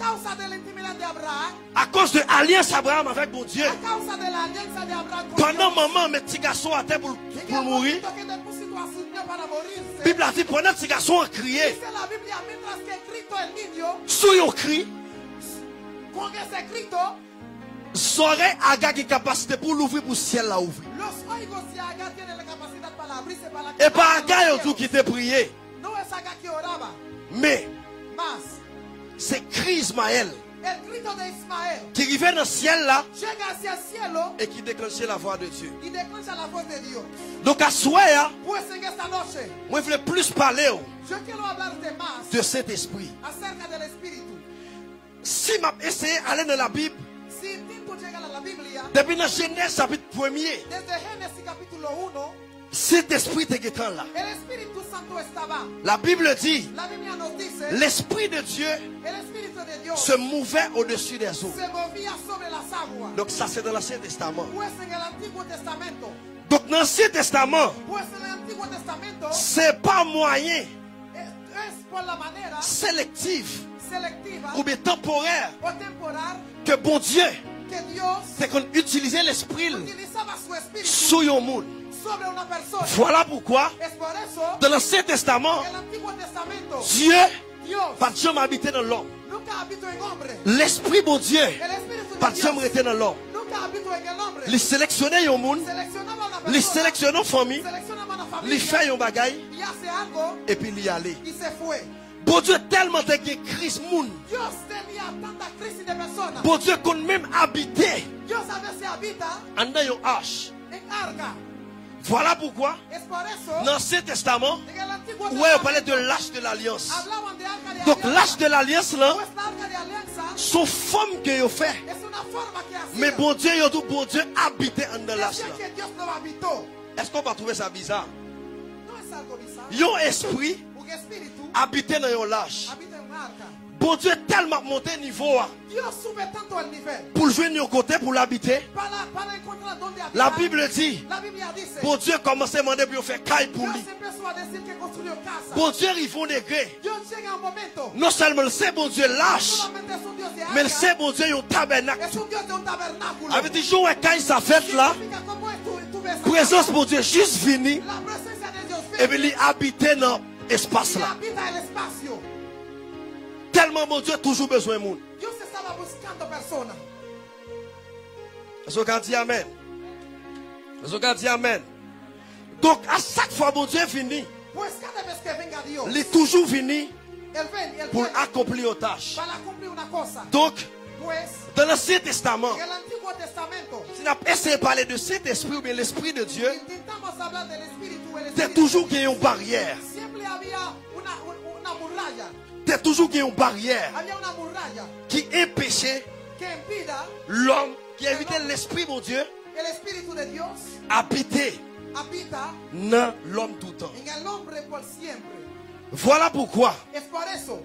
à cause de l'alliance Abraham avec mon Dieu, pendant maman, mes petits garçons à terre pour, pour mourir, la Bible a dit pendant que ces garçons ont crié, sous un cri, j'aurais Agag qui capacité pour l'ouvrir pour le ciel là ouvrir. Et pas Agag tout qui t'a prié. Mais c'est cri Ismaël qui arrivait dans le ciel là et qui déclenchait la voix de Dieu. Donc à soi, moi je voulais plus parler de cet esprit. Si je essayé d'aller dans la Bible, depuis dans Genèse chapitre premier, cet esprit est là. La Bible dit, l'esprit de Dieu se mouvait au-dessus des eaux. Donc ça c'est dans l'Ancien Testament. Donc dans l'Ancien Testament, c'est pas moyen sélectif ou bien temporaire que bon Dieu c'est qu'on utilisait l'esprit sur le monde. Voilà pourquoi dans l'Ancien Testament Dieu pas de jamais habité dans l'homme. L'esprit bon Dieu pas de jamais été dans l'homme. Il sélectionnait un monde, il sélectionnait une famille, il fait un bagaille et puis il y allait. Bon Dieu tellement de crise monde. Bon Dieu qu'on même habité en dans une arche. Voilà pourquoi dans l'Ancien Testament où on parlait de l'arche de l'alliance. Donc l'arche de l'alliance là son forme que vous fait. Mais bon Dieu il dit bon Dieu habité en dans l'arche là. Est-ce qu'on va trouver ça bizarre? Yon esprit habité dans une arche. Bon Dieu tellement monté niveau pour jouer de côté pour l'habiter. La Bible dit bon Dieu commençait à demander pour faire caille pour lui. Bon Dieu ils font des grès. Non seulement le c'est bon Dieu lâche, mais le c'est bon Dieu un tabernacle. Avec des jours où caille sa fête là, présence bon Dieu juste fini et puis il habite dans l'espace là. Tellement mon Dieu a toujours besoin de monde. Est-ce qu'on dit amen? Est-ce qu'on dit amen? Donc à chaque fois mon Dieu est fini, il est toujours fini pour accomplir une tâche. Donc dans l'Ancien Testament, si on a essayé de parler de cet esprit ou bien l'esprit de Dieu, c'est toujours qu'il y a une barrière. il y a toujours une barrière había una muralla qui empêchait que impida l'homme, qui invitait l'esprit, mon Dieu, el Espíritu de Dios habiter habita dans l'homme tout le temps. en el hombre por siempre. Voilà pourquoi Es por eso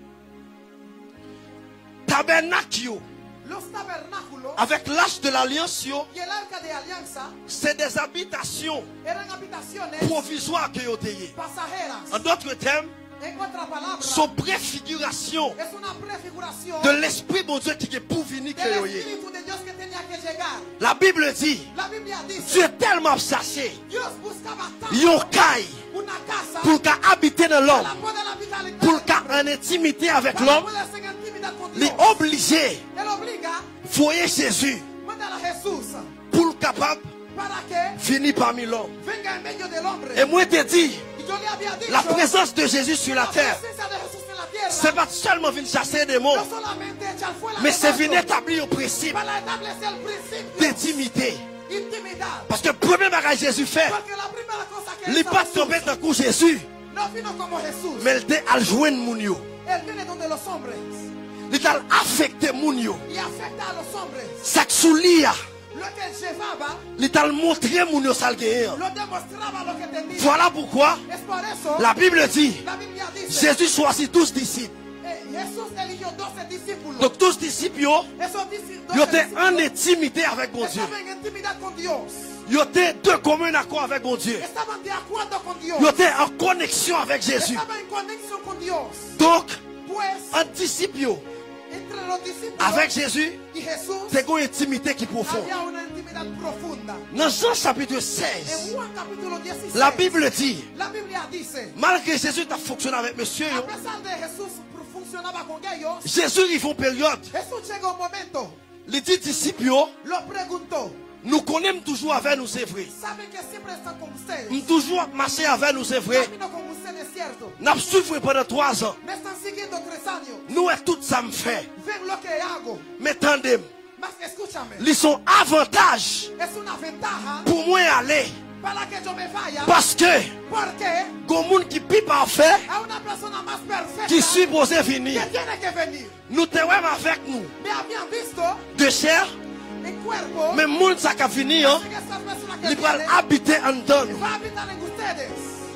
tabernacle los tabernáculos avec l'arche de l'alliance, y el arca de alianza c'est des habitations eran habitaciones provisoires que vous avez. pasajeras. En d'autres termes, En otra palabra, sont préfiguration es una prefiguración de l'esprit, mon Dieu, qui est pour venir que del vous ayez. Espíritu de Dios que tenía que llegar. La Bible dit, La Biblia dice, Dieu est tellement cherché, Dios buscaba yon tanto caille una casa pour qu'habiter dans l'homme, para poder habitar en pour cada qu'en intimité avec para l'homme, poder ser en intimidad con il Dios. est obligé Él obliga voyer Jésus mandar a Jesús pour capable para que finir parmi l'homme. venga en medio del hombre. Et moi, je te dis, Y yo le había dicho, la présence de Jésus sur la la terre, presencia de Jesús en la tierra, c'est pas seulement venir chasser des mots, no solamente echar fuera mais c'est demonios, venir établir un principe para establecer el principio d'intimité. intimidad. Parce que le premier bagage Jésus fait, Porque la primera cosa que il n'est hizo pas Jesús tombé dans le coup Jésus, no vino como Jesús. mais il était à joindre moun yo. Él viene donde los hombres Il était affecté moun yo. y afecta a los hombres. Ça que sous lia, Lo que él llevaba, il était montré moun yo ça le gagne. lo demostraba lo que tenía. Voilà pourquoi Es por eso, la Bible dit, la Biblia dice, Jésus choisit douze disciples. eh, Jesús eligió doce discípulos. Donc douze disciples yo, Esos disci- ils doce étaient en discípulos intimité avec mon Dieu. estaban en intimidad con Dios. Ils étaient de commun accord avec mon Dieu. Estaban de acuerdo con Dios. Ils étaient en connexion avec Jésus. Estaban en conexión con Dios. Donc, Pues, en disciples yo, entre los discípulos avec Jésus, y Jesús c'est une intimité qui est profonde. había una intimidad profunda. Dans Jean chapitre En seize, Juan capítulo dieciséis, la Bible dit, la Biblia dice, malgré Jésus a fonctionné avec monsieur, a yo, pesar de Jesús funcionaba con ellos, Jésus il faut une période. Jesús llegó un momento, Les dix disciples, yo, lo preguntó, nous connaissons toujours avec nous, c'est vrai. ¿saben que siempre están con ustedes? Nous toujours marché avec nous, c'est vrai. Camino con ustedes, cierto. Nous avons souffert pendant trois ans. Me están siguiendo tres años. Nous, et tout ça me fait. Ven lo que hago. Mais attendez, Mas escúchame, ils sont avantages es una ventaja pour moi aller. para que yo me vaya. Parce que, Porque il y a un monde qui est parfait, a una persona más perfecta qui est supposé que venir. tiene que venir. Nous te voyons avec nous. Me habían visto De chair, en cuerpo. mais le monde qui a fini, hein, Así que estas personas que il va vienen habiter en nous. va a habitar en ustedes.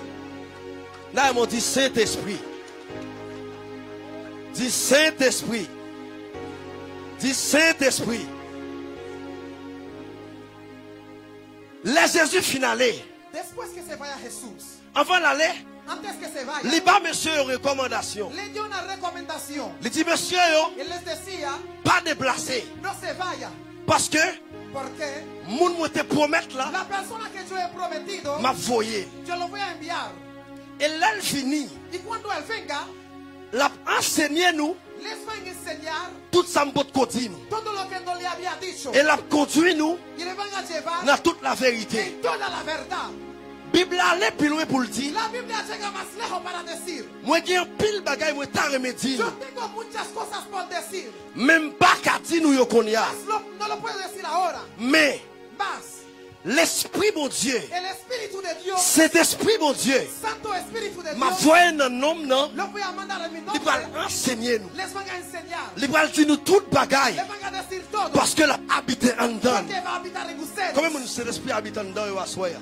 Là, ils m'ont dit Saint-Esprit. Dis Saint-Esprit. Dis Saint-Esprit. Les Jésus finalé. Después que se vaya Jesús, Avant d'aller, antes que se vaya, il bat monsieur une recommandation. le dio una recomendación. Il dit monsieur, yo, Él les decía, pas déplacer. no se vaya, Parce que, porque moun m'a te promettre là, la persona que yo he prometido, m'a voyé. yo lo voy a enviar. Et là, il finit. Y cuando él venga, L'a enseigné nous les va a enseñar tout ça m'bot continue. todo lo que no le había dicho. Et l'a conduit nous Y le van a llevar dans toute la vérité. en toda la verdad. Bible allait plus loin pour le dire. La Biblia llega más lejos para decir, Moi j'ai un pile bagaille moi ta remédie. yo tengo muchas cosas por decir. Même pas qu'à dire nous yo konya. Mas lo- no lo puedo decir ahora. Mais Más, l'esprit mon Dieu, el Espíritu de Dios, cet esprit mon Dieu, Santo Espíritu de m'a Dios, voyé dans nom non, lo voy a mandar en mi il nombre. va enseigner nous. Les van a enseñar. Il va dire nous toute bagaille Les van a decir todo. parce que l'a habité en dedans. Porque va a habitar en ustedes. Comment mon cet esprit habite en dedans yo assoya.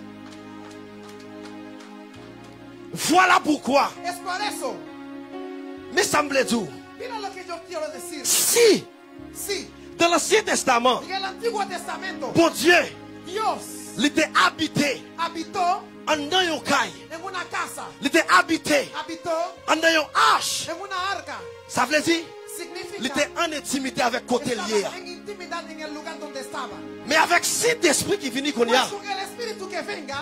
Voilà pourquoi, Es por eso. mais ça me dit, Mira lo que yo quiero decir. si Sí, dans l'Ancien Testament, en el Antiguo Testamento, bon Dieu, Dios il était habité habitó en dedans yo caille. en una casa. Il était habité Habitó en dedans yo arche. en una arca. Ça veut dire, il Significa était en intimité avec côté lié. estaba en intimidad en el lugar donde estaba. Mais avec cet esprit qui vient qu'on y a, Pues con el Espíritu que venga,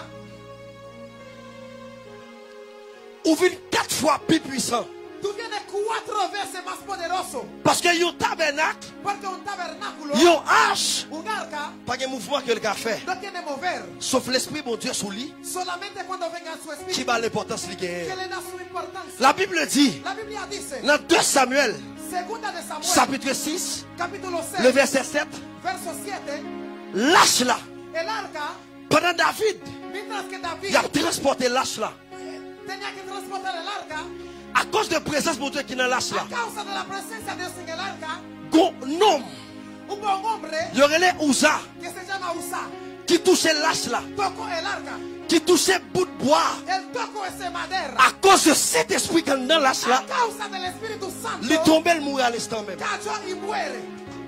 ou vient quatre fois plus puissant. tú vienes cuatro veces más poderoso. Parce que yon tabernacle, Porque un tabernáculo, yon arche, un arca, pas de mouvement que le a fait. no tiene mover. Sauf l'esprit, mon Dieu, sous lui, Solamente cuando venga su qui Espíritu, a l'importance qu'il que gagne. le da su importancia. La Bible dit, La Biblia dice, dans deux Samuel, segunda de Samuel, chapitre six, capítulo le seis, verset sept, verso siete, l'arche là, el arca, pendant David, mientras que David il a transporté l'arche là, tenía que transportar el arca, À cause de la présence de Dieu qui est dans l'arche là. A causa de la presencia de Dios en el arca. Un homme. Un bon hombre. Il y aurait les Ouza. Que se llama Usa. Qui touchait l'arche là. Tocó el arca. Qui touchait bout de bois. Él tocó ese madera. À cause de cet esprit qui est dans l'arche là. A causa del Espíritu Santo. Il tombait, il mourait à l'instant même. Cayó y muere.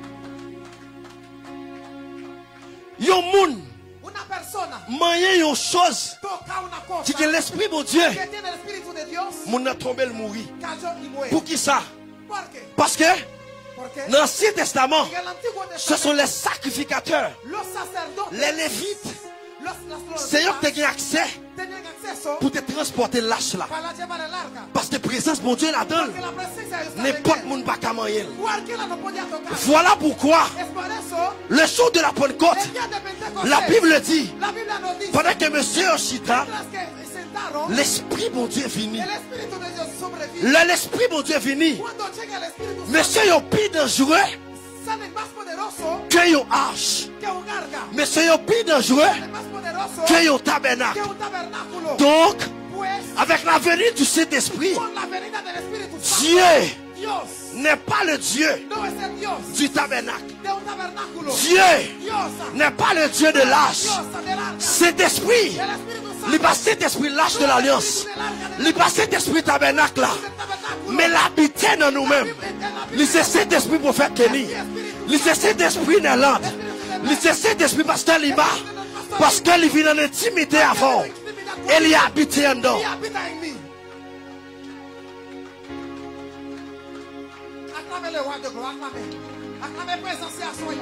Yon moun. Una persona. Manger une chose. Toca una cosa. Qui est l'esprit de Dieu. Que tiene el Espíritu de Dios. Moun a tombé, il mourit. Cayó y muere. Pour qui ça? ¿Por qué? Parce que Porque dans l'Ancien Testament, en el Antiguo ce sont les sacrificateurs, los sacerdotes, les lévites. los, los, los C'est eux qui ont accès tenían acceso pour te transporter l'arche là. para llevar el arca. Parce que la présence de Dieu là-dedans, Porque la presencia de Dios estaba en n'importe él. monde pas qu'à manger. Cualquiera lo podía tocar. Voilà pourquoi Es por eso, le jour de la Pentecôte, el día de Pentecostés, la Bible dit, la Biblia nos dice, pendant que monsieur Oshita, mientras que sentaron, l'esprit de Dieu est venu. el Espíritu de Dios sobrevino. Là, l'esprit de Dieu est venu. Cuando llega el Espíritu Santo, Monsieur est plus dangereux sale más poderoso que une arche. que un arca. Monsieur est plus dangereux Sale más poderoso que un que tabernacle. un tabernáculo. Donc, Pues, avec la venue du Saint-Esprit, con la venida del Espíritu Santo, Dieu Dios n'est pas le Dieu no es el Dios du tabernacle. de un tabernáculo. Dieu Dios n'est pas le Dieu de l'arche. Dios del arca. Cet esprit, El Espíritu Santo. il pas cet esprit l'arche de l'alliance. Il pas cet esprit tabernacle là. Mais l'habiter dans nous-mêmes. Il c'est cet esprit prophète Kenny. Il c'est cet esprit dans l'âme. Il c'est cet esprit pasteur Liba. Parce qu'il vit en intimité avant. Et il y a habité en dedans. Y habita en mí. Aclame le roi de gloire, aclame. Aclame presencia suya.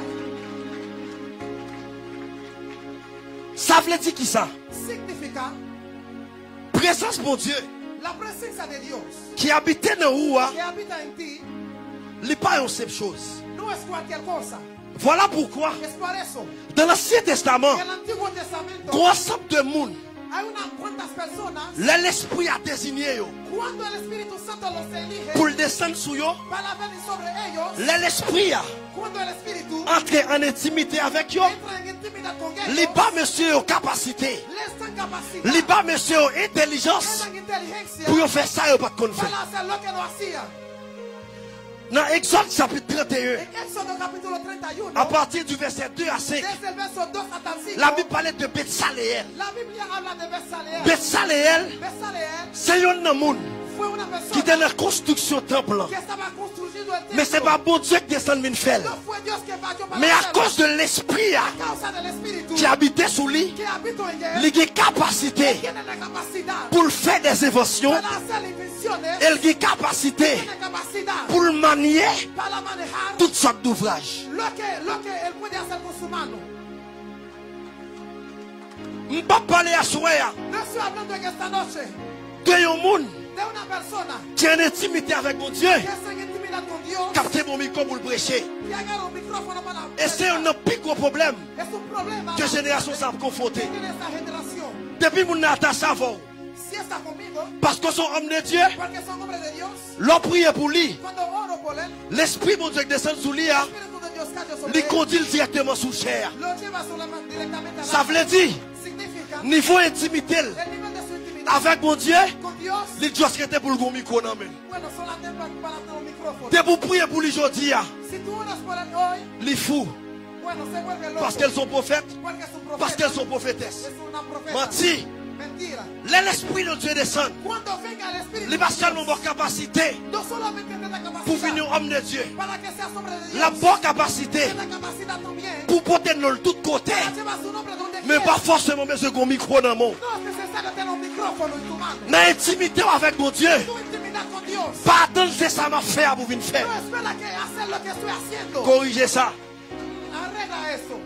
Ça veut dire qui ça? Significa Présence mon Dieu. la presencia de Dios Qui habitait dans nous. que habita en ti Il n'est pas une seule chose. no es cualquier cosa. Voilà pourquoi. Es por eso Dans l'Ancien Testament, que en el Antiguo Testamento un ensemble de monde, hay unas cuantas personas l'esprit a désigné yo, cuando el Espíritu Santo los elige pour descendre sur eux. para venir sobre ellos. L'esprit a Cuando el Espíritu entré en intimité avec eux. entra en intimidad con ellos, Il pas monsieur aux capacités. les dan capacidad, Il pas monsieur aux les intelligence. dan inteligencia Pour faire ça, ils pas de faire. para hacer lo que no hacían. Dans Exode chapitre trente et un, En Éxodo capítulo treinta y uno, à partir du verset deux à cinq, desde el verso dos hasta el cinco, la Bible parlait de Betsaléel. la Biblia habla de Besaleel. Betsaléel, Besaleel c'est un homme fue una qui était persona dans la construction temple. que estaba construyendo el templo. Mais c'est pas bon Dieu qui descend de faire. No fue Dios que falló para Mais à hacerlo. cause de l'esprit A causa del Espíritu qui habitait sous lui, que habitó en él, il a une capacité tiene la capacidad pour faire des inventions. para hacer invenciones, Il a une capacité tiene capacidad pour manier para manejar toutes sortes d'ouvrages. lo que, lo que él puede hacer con su mano. Je ne peux pas parler à soi No estoy hablando en esta noche de un monde de una persona qui est en intimité avec mon Dieu, que es en intimidad con Dios, capter mon micro pour le prêcher. que agarra un micrófono para Et c'est un plus gros problème es un problema que la génération s'est que confrontée. tiene esta generación. Depuis mon attache avant, Si está conmigo, parce que son homme de Dieu, porque son hombres de Dios, l'on prie pour lui. cuando oro por él, L'esprit mon Dieu qui descend sous lui, el Espíritu de Dios cae sobre il él, conduit directement sous chair. lo lleva solamente directamente a Ça veut dire, significa niveau intimité el nivel de su intimidad avec mon Dieu, con Dios. il doit se rester pour le gros micro. Non, mais. Bueno, solamente para, para tener un micrófono. Dès pour prier pour lui aujourd'hui, Si tú oras por él hoy, il est fou. bueno, se vuelve loco. Parce qu'elles sont prophètes, Porque es un profeta. parce qu'elles sont prophétesses. Es una profeta. Menti. Mentira. L'esprit de Dieu descend. Cuando venga el Espíritu, Il va seulement avoir capacité no solamente tiene la capacidad pour venir homme de Dieu. para que sea hombre de Dios, La bonne capacité tiene la capacidad también pour porter dans le tout côté. para llevar su nombre donde Mais quiera. pas forcément mettre un micro dans le monde. No es necesario tener un micrófono en tu mano. Mais intimité avec mon Dieu. Tu intimidad con Dios. Pas attendre que ça m'a fait pour venir faire. No espera que hacer lo que estoy haciendo. Corrigez ça. Arregla eso.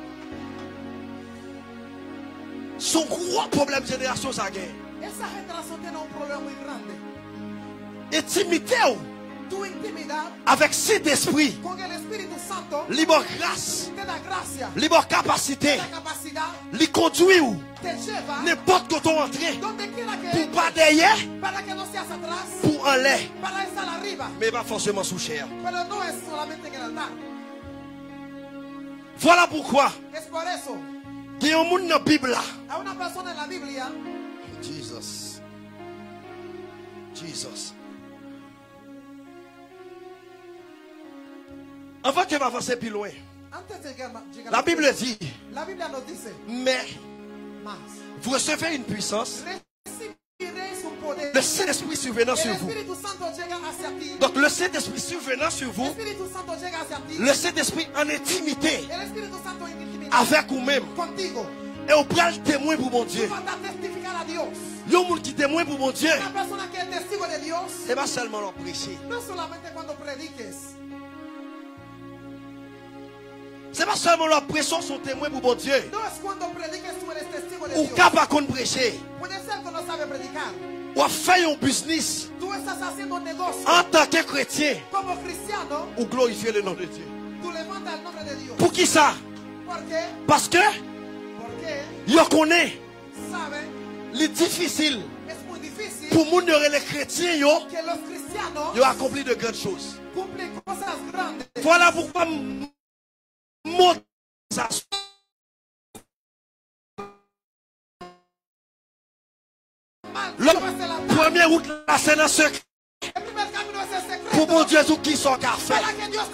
Son gros problème de génération, ça gagne. Esa generación tiene un problema muy grande. Intimité Tu intimidad avec cet esprit, con el Espíritu Santo libre grâce, te da gracia, libre capacité, te da capacidad, li conduit ou te lleva n'importe où tu entré donde quiera que pour entres, pas derrière, para que no seas atrás, pour en l'air, para estar arriba, mais pas forcément sous chair. pero no es solamente en el altar. Voilà pourquoi Es por eso, il y a un monde dans la Bible là. a una persona en la Biblia, Jesus. Jesus. Avant que m'avancer plus loin, la Bible dit, mais vous recevez une puissance, le Saint-Esprit survenant sur vous. Donc le Saint-Esprit survenant sur vous, le Saint-Esprit en intimité avec vous-même. Et vous prenez le témoin pour mon Dieu. Il y a un monde qui témoigne pour mon Dieu. C'est pas seulement leur prêcher. C'est pas seulement leur pression son témoin pour mon Dieu. Ou capable de prêcher. Ou faire un business en tant que chrétien. Ou glorifier le nom de Dieu. Pour qui ça? Parce que vous connaissez les difficiles pour nous les chrétiens ils ont accompli de grandes choses. Voilà pourquoi mon le premier route là c'est dans ce pour mon Dieu tout qui sont qu'a fait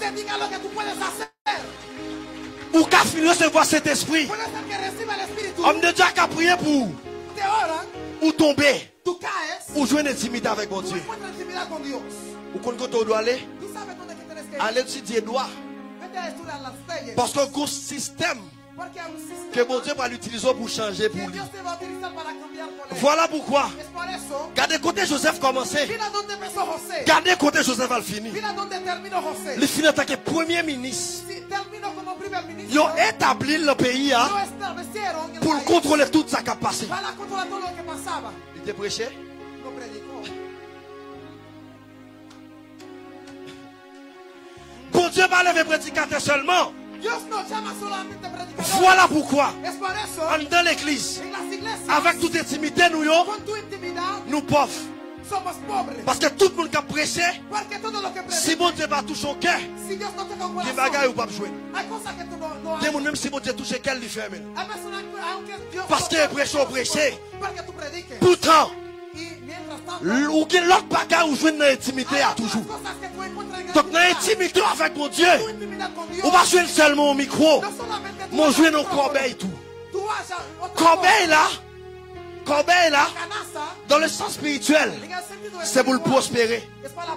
ou qu'a fini recevoir cet esprit homme de Dieu qui a prié pour ou tomber ou jouer une intimité avec mon Dieu ou qu'on doit aller aller étudier droit parce que le système que mon Dieu va l'utiliser pour changer pour lui. Voilà pourquoi gardez côté Joseph commencer, gardez côté Joseph va le finir. Il finit en tant que premier ministre. Ils ont établi le pays hein, pour contrôler toute sa capacité. Il était prêché. Bon Dieu va lever prédicateur seulement. Voilà pourquoi dans l'église avec toute intimité nous nous pauvres parce que tout le monde qui a prêché si bon Dieu va toucher au cœur des bagailles ou pas jouer même si bon Dieu touche le cœur il ferme parce qu'il est prêché au prêché pourtant ou qu'il l'autre bagaille ou jouer dans l'intimité à toujours. Donc dans l'intimité avec mon Dieu, on va jouer seulement au micro, on joue dans le corbeil tout. Corbeil là, corbeil là, dans le sens spirituel, c'est pour le prospérer.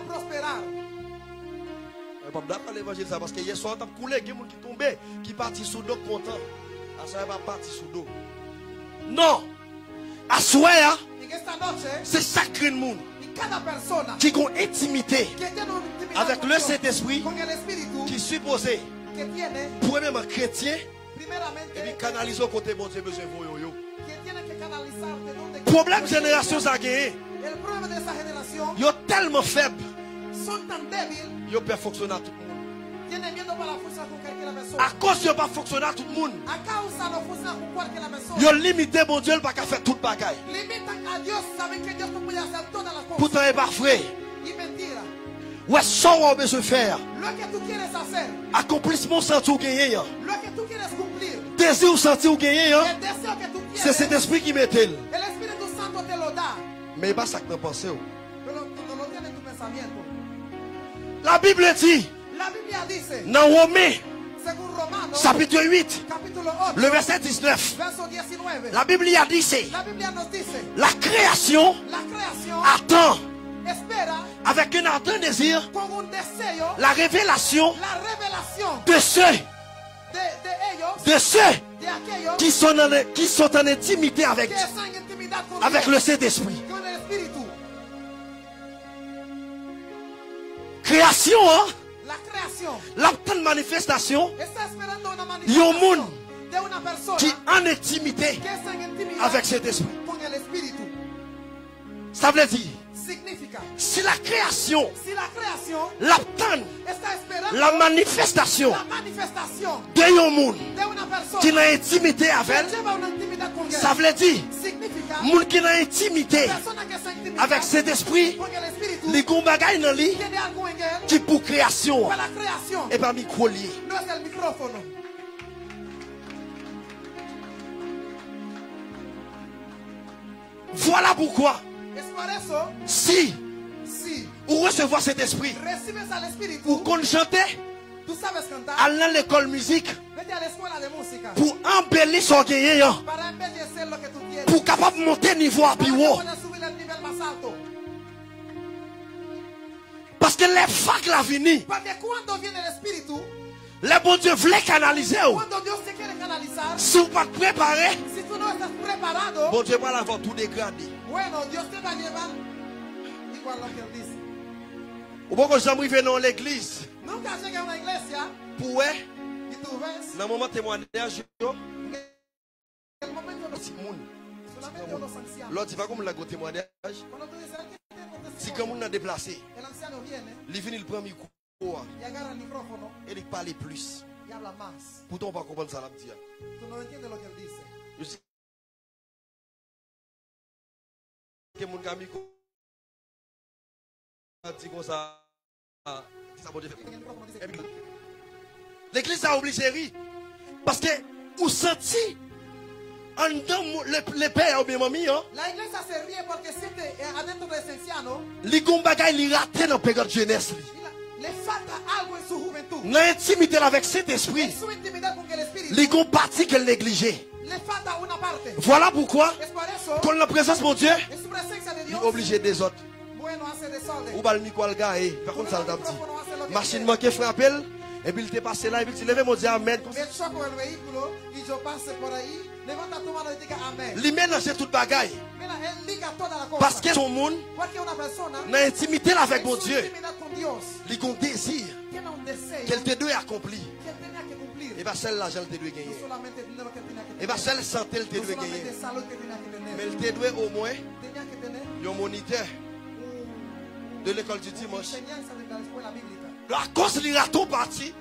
L'évangile ça parce que hier soir on a coulé, il y a des gens qui tombent, qui partent sous l'eau content. Ça va partir sous l'eau. Non, à soir, c'est sacré le monde. Qui ont intimité avec le Saint-Esprit qui supposé premièrement chrétien et puis canaliser au côté bon Dieu besoin de yo. Problème génération ça gagné. Ils sont tellement faibles. Ils ne peuvent fonctionner à tout le monde. À cause de ne pas fonctionner à tout le monde. Ils ont limité mon Dieu pas qu'à faire toute bagaille. Pourtant il n'est pas vrai. Ouais, ça on a besoin de faire. Accomplissement senti ou gagné. Désir ou senti ou gagné. C'est cet esprit qui met elle. Mais pas ça que tu penses. La Bible dit dans Romains chapitre huit le verset dix-neuf, la Bible a dit c'est la création attend avec un ardent désir la révélation de ceux de ceux qui sont en, qui sont en intimité avec, avec le Saint-Esprit. Création, hein? La création. La manifestation. Il y a un monde qui est en intimité avec cet esprit. Ça veut dire, si la création, l'attend, la manifestation de un monde qui est en intimité avec elle, ça veut dire, monde qui est en intimité avec cet esprit, les gombagaï dans lui, qui pour création, et pas micro lié. Voilà pourquoi, si vous recevez cet esprit, vous qu'on chanter, ¿Tú sabes cantar? Aller à l'école musique. Vete a la escuela de música. Pour embellir son gagnant. Para embellecer lo que tú tienes. Pour capable monter niveau à plus haut. Para subir al nivel más alto. Parce que les facs la vini. Porque cuando viene el espíritu, les bon Dieu voulait canaliser. Cuando Dios te quiere canalizar, si vous pas préparé, si tú no estás preparado, bon Dieu va l'avoir tout dégradé. Bueno, Dios te va a llevar igual lo que él dice. Ou bon quand j'arrive dans l'église. Nunca llegué a una iglesia. Pour y tú ves. Dans le moment témoignage, yo. El momento de los solamente los ancianos. L'autre va comme la go témoignage. Si comme on a déplacé. El anciano viene. Il vient il prend micro. Y agarra el micrófono. Et il parle plus. Y habla más. Pourtant on va comprendre ça là dire. Tú no entiendes lo que él dice. Je sais que mon ami dit comme ça. L'église a obligé parce que vous sentez en dedans les pères ou bien mamie hein. La iglesia se ríe porque siente adentro de ese anciano. Les gombagay li raté dans période jeunesse li. Le falta algo en su juventud. L'intimité avec cet esprit. En su intimidad con el espíritu. Les gom partie qu'elle négligée. Le falta una parte. Voilà pourquoi es por eso, quand la présence de Dieu en su presencia de Dios, il obligé des autres. Bueno, hace desorden. Ou bal micro al gaé, par contre ça le dit. Machine manqué frappé et puis il t'est passé là et puis il levait mon Dieu amen. El choco el vehículo y yo pase por ahí. Levanta tu mano y diga amén. Li mélange toute bagaille. Mira, él liga toda la cosa. Parce que son monde Porque una persona dans intimité avec mon Dieu. Con Dios, il a un désir qu'elle te doit accomplir. Et bien celle-là, elle te doit gagner. Et bien celle santé, elle te doit gagner. Mais elle te doit au moins un moniteur de l'école du dimanche. À cause de raton parti,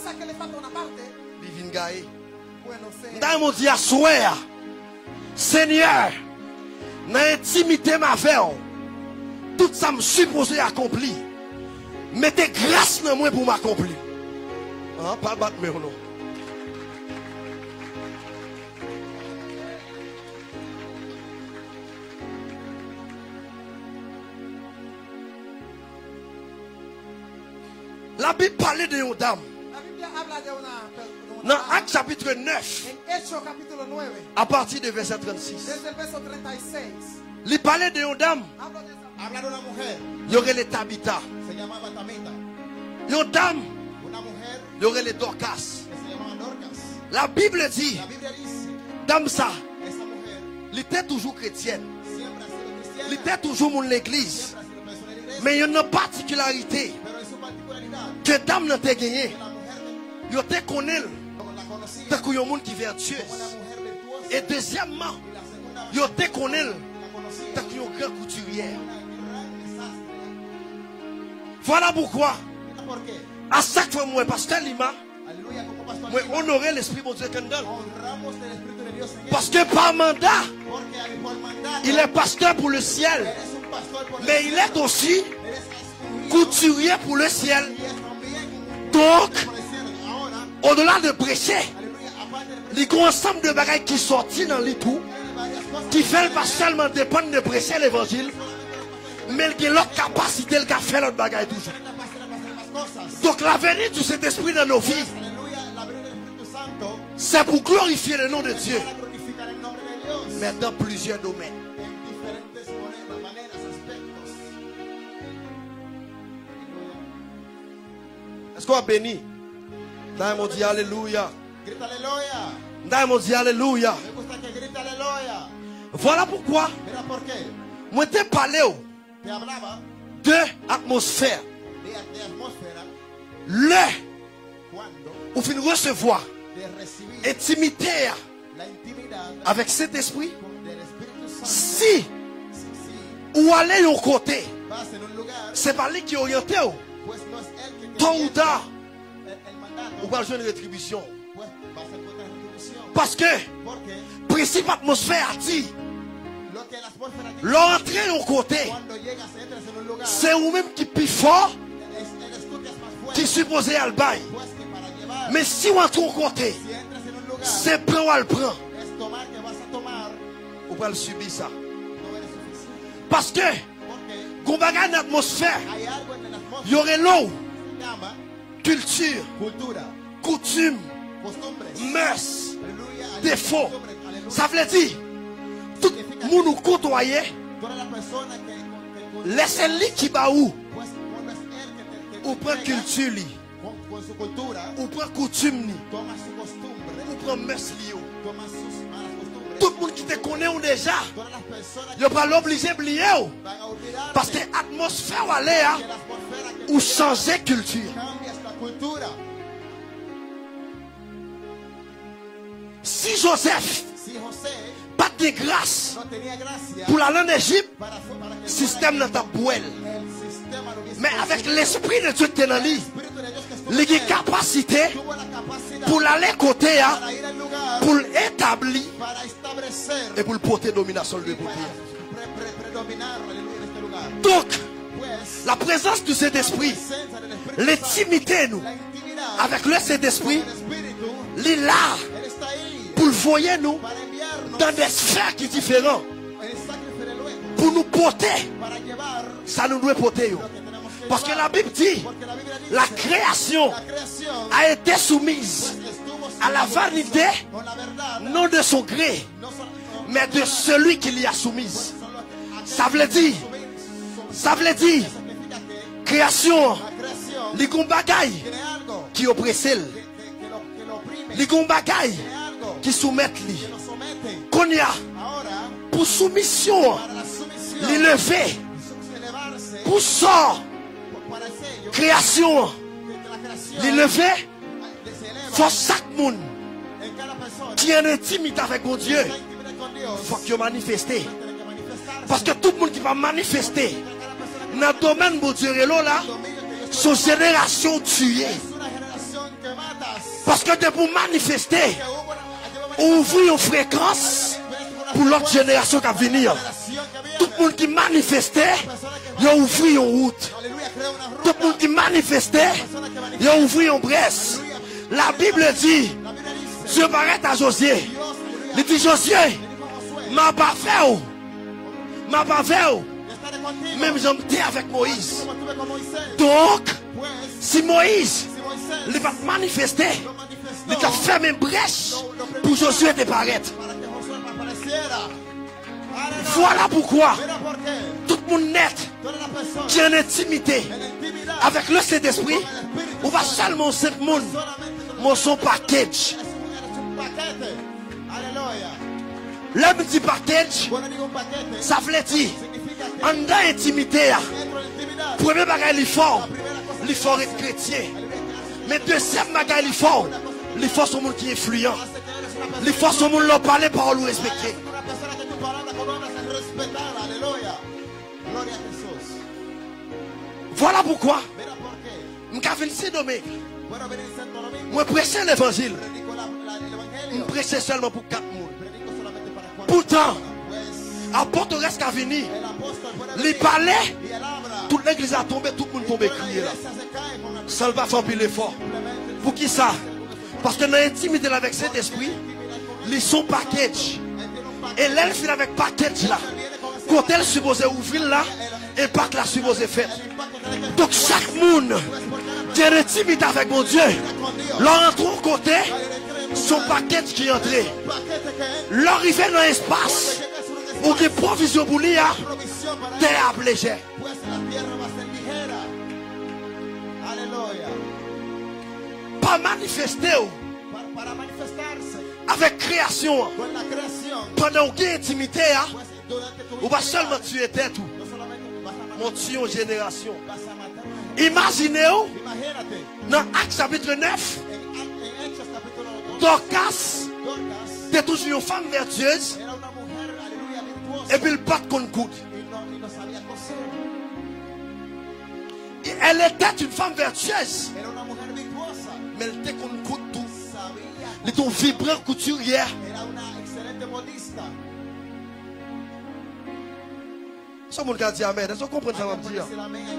il vient gagner. Dans mon Dieu, soir, Seigneur, dans l'intimité ma vie, tout ça me supposé accomplir. Mettez grâce dans moi pour m'accomplir. Ah, pas battre mais non. La Bible parlait de une dame. Dans Actes chapitre neuf. À partir du verset trente-six. Il parlait de une dame. Il y aurait les Tabitha. Il y a une dame. Il y aurait les Dorcas. La Bible dit, dame ça, elle était toujours chrétienne. Elle était toujours mon l'église. Mais il y a une particularité que dame n'a pas gagné. Il y a des connaît. Il y a un monde qui est vertueux. Et deuxièmement, il y a des connaît. Il y a une grande couturière. Voilà pourquoi, à chaque fois, moi, pasteur Lima, moi, honorer l'esprit de Dieu qu'on donne. Parce que par mandat, il est pasteur pour le ciel. Mais il est aussi couturier pour le ciel. Donc, au-delà de prêcher, il y a un ensemble de bagages qui sortent dans les tout, qui fait pas seulement dépendre de prêcher l'évangile, mais il y a l'autre capacité de faire l'autre bagaille toujours. Donc la venue de cet esprit dans nos vies, c'est pour glorifier le nom de Dieu, mais dans plusieurs domaines. Est-ce qu'on a béni? Dans mon Dieu, alléluia. Dans mon Dieu, alléluia. Voilà pourquoi moi te parlé de atmosphère. Le où fin recevoir intimité avec cet esprit. Si ou aller au côté, c'est pas lui qui est orienté. Tôt ou tard, ou pas jouer une rétribution. Parce que principe atmosphère dit l'entrée au côté, c'est vous-même qui plus fort qui supposé à le bail. Mais si on entre au côté, c'est prend ou le prend. Ou pas le subir ça. Parce que, quand on regarde l'atmosphère, il y aurait l'eau culture, coutume, mœurs, défauts. Ça veut dire, tout le monde nous côtoyer, laissez-les qui va où? Ou prend culture, ou prend coutume, ou prend mœurs. Tout le monde qui te connaît déjà, il va pas l'obliger à oublier. Parce que l'atmosphère va aller ou changer culture. Si Joseph pas de grâce pour aller en Égypte, le système n'a pas boué. Mais avec l'esprit de Dieu qui est dans lui, il a une capacité pour aller côté, pour l'établir et pour le porter domination de côté. Donc, la présence du Saint-Esprit, l'intimité nous, avec le Saint-Esprit, il est là pour le voyer nous dans des sphères qui sont différentes. Pour nous porter, ça nous doit porter. Parce que la Bible dit, la création a été soumise à la vanité, non de son gré, mais de celui qui l'y a soumise. Ça veut dire, ça veut dire, création, les bagailles qui oppressent, les bagailles qui soumettent, qu'on y a pour soumission, les lever, pour sort, création, les lever, faut chaque monde qui est en intimité avec mon Dieu, faut qu'il manifeste. Parce que tout le monde qui va manifester dans le domaine de mon Dieu, là, son génération tuée. Parce que de pour manifester, ouvrir une fréquence pour l'autre génération qui va venir. Tout le monde qui manifestait, il a ouvert une route. Tout le monde qui manifestait, il a ouvert une bresse. La Bible dit, Dieu paraît à Josué. Il dit, Josué, m'a pas fait, m'a pas fait. Même j'en étais avec Moïse. Donc, si Moïse, il va manifester, il va faire une brèche pour Josué de paraître. Voilà pourquoi tout le monde net qui est en intimité avec le Saint-Esprit, on va seulement ce monde, mon son package. Le petit package, ça veut dire, en dans l'intimité, premier bagage il faut, il faut être chrétien. Mais deuxième bagage il faut, il faut son monde qui est influent. Il faut son monde leur parler, par le respecter. Voilà pourquoi je suis ici domaine. Je prêche l'évangile. Je prêche seulement pour quatre mois. Pourtant, apôtre reste à venir. Les palais, toute l'église a tombé, tout le monde tombe crier là. Ça ne va pas faire l'effort. Pour qui ça? Parce que dans l'intimité avec cet esprit, ils sont package. Et l'elle finit avec package là. Quand elle supposée ouvrir là, impact la supposée faite. Donc chaque monde qui est intimité avec mon Dieu, leur entre au côté, son paquet qui est entré. Leur arrivé dans l'espace, pour que provision pour lui, terre légère. Pas manifester avec création. Pendant que intimité, on va seulement tuer tête. Mon tuer une génération. Imaginez-vous, dans Actes chapitre neuf, Dorcas était toujours une femme vertueuse et puis il bat contre coude. Elle était une femme vertueuse, mais elle était contre coude tout. Elle était une vibrante couturière. Ce monde qui a dit amen, est-ce que vous comprenez ce que je veux dire?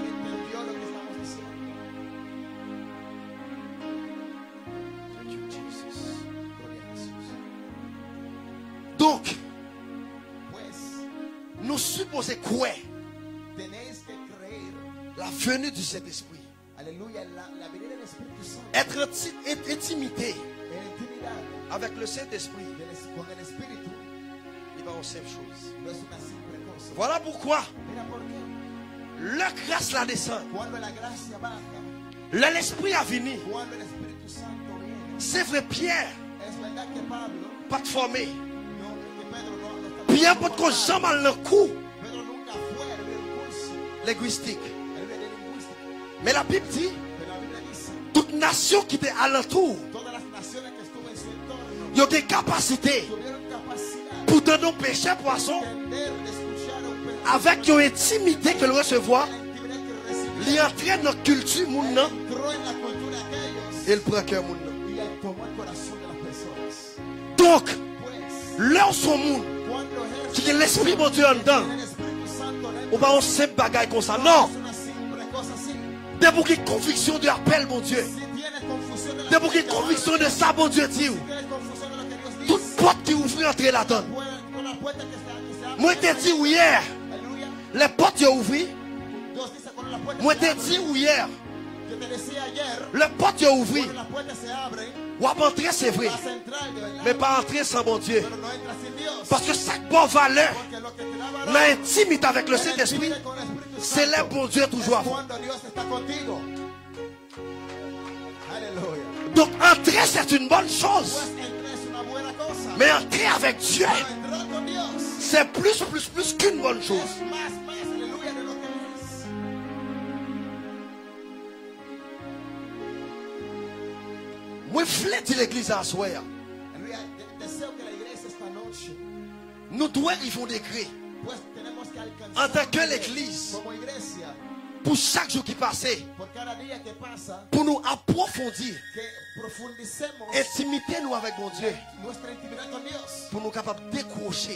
Donc, nous supposons quoi? La venue du Saint-Esprit. être intimité avec le Saint-Esprit, il va en simple chose. Voilà pourquoi la grâce la descend. L'esprit a venu. C'est vrai, Pierre, pas de formé. Pierre, pas de quoi jamais le coup linguistique. Mais la Bible dit, toute nation qui était alentour, ils ont des capacités pour donner nos péchés poissons avec une intimité que le recevoir. Il entraîne dans la culture mounna et le prend cœur mounna. Donc, là où son monde, qui est l'esprit de Dieu en dedans, on va en simple bagaille comme ça. Non. Dès pour qu'il y ait conviction de l'appel, mon Dieu. Dès pour qu'il y ait conviction de ça, mon Dieu, dit. Toute porte qui ouvre, entrer là-dedans. Moi, je t'ai dit hier, les portes qui ouvrent. Moi, je t'ai dit hier, les portes qui ouvrent. Ou à entrer, c'est vrai. Mais pas entrer sans mon Dieu. Parce que chaque bonne valeur, l'intimité avec le Saint-Esprit, c'est là bon Dieu toujours à vous. Donc entrer c'est une bonne chose. Mais entrer avec Dieu, c'est plus, plus, plus qu'une bonne chose. Moi, je voulais dire l'église à soi. Nous devons y font des grés. En tant que l'église, pour chaque jour qui passait, pour nous approfondir, intimité nous avec mon Dieu, pour nous capables de décrocher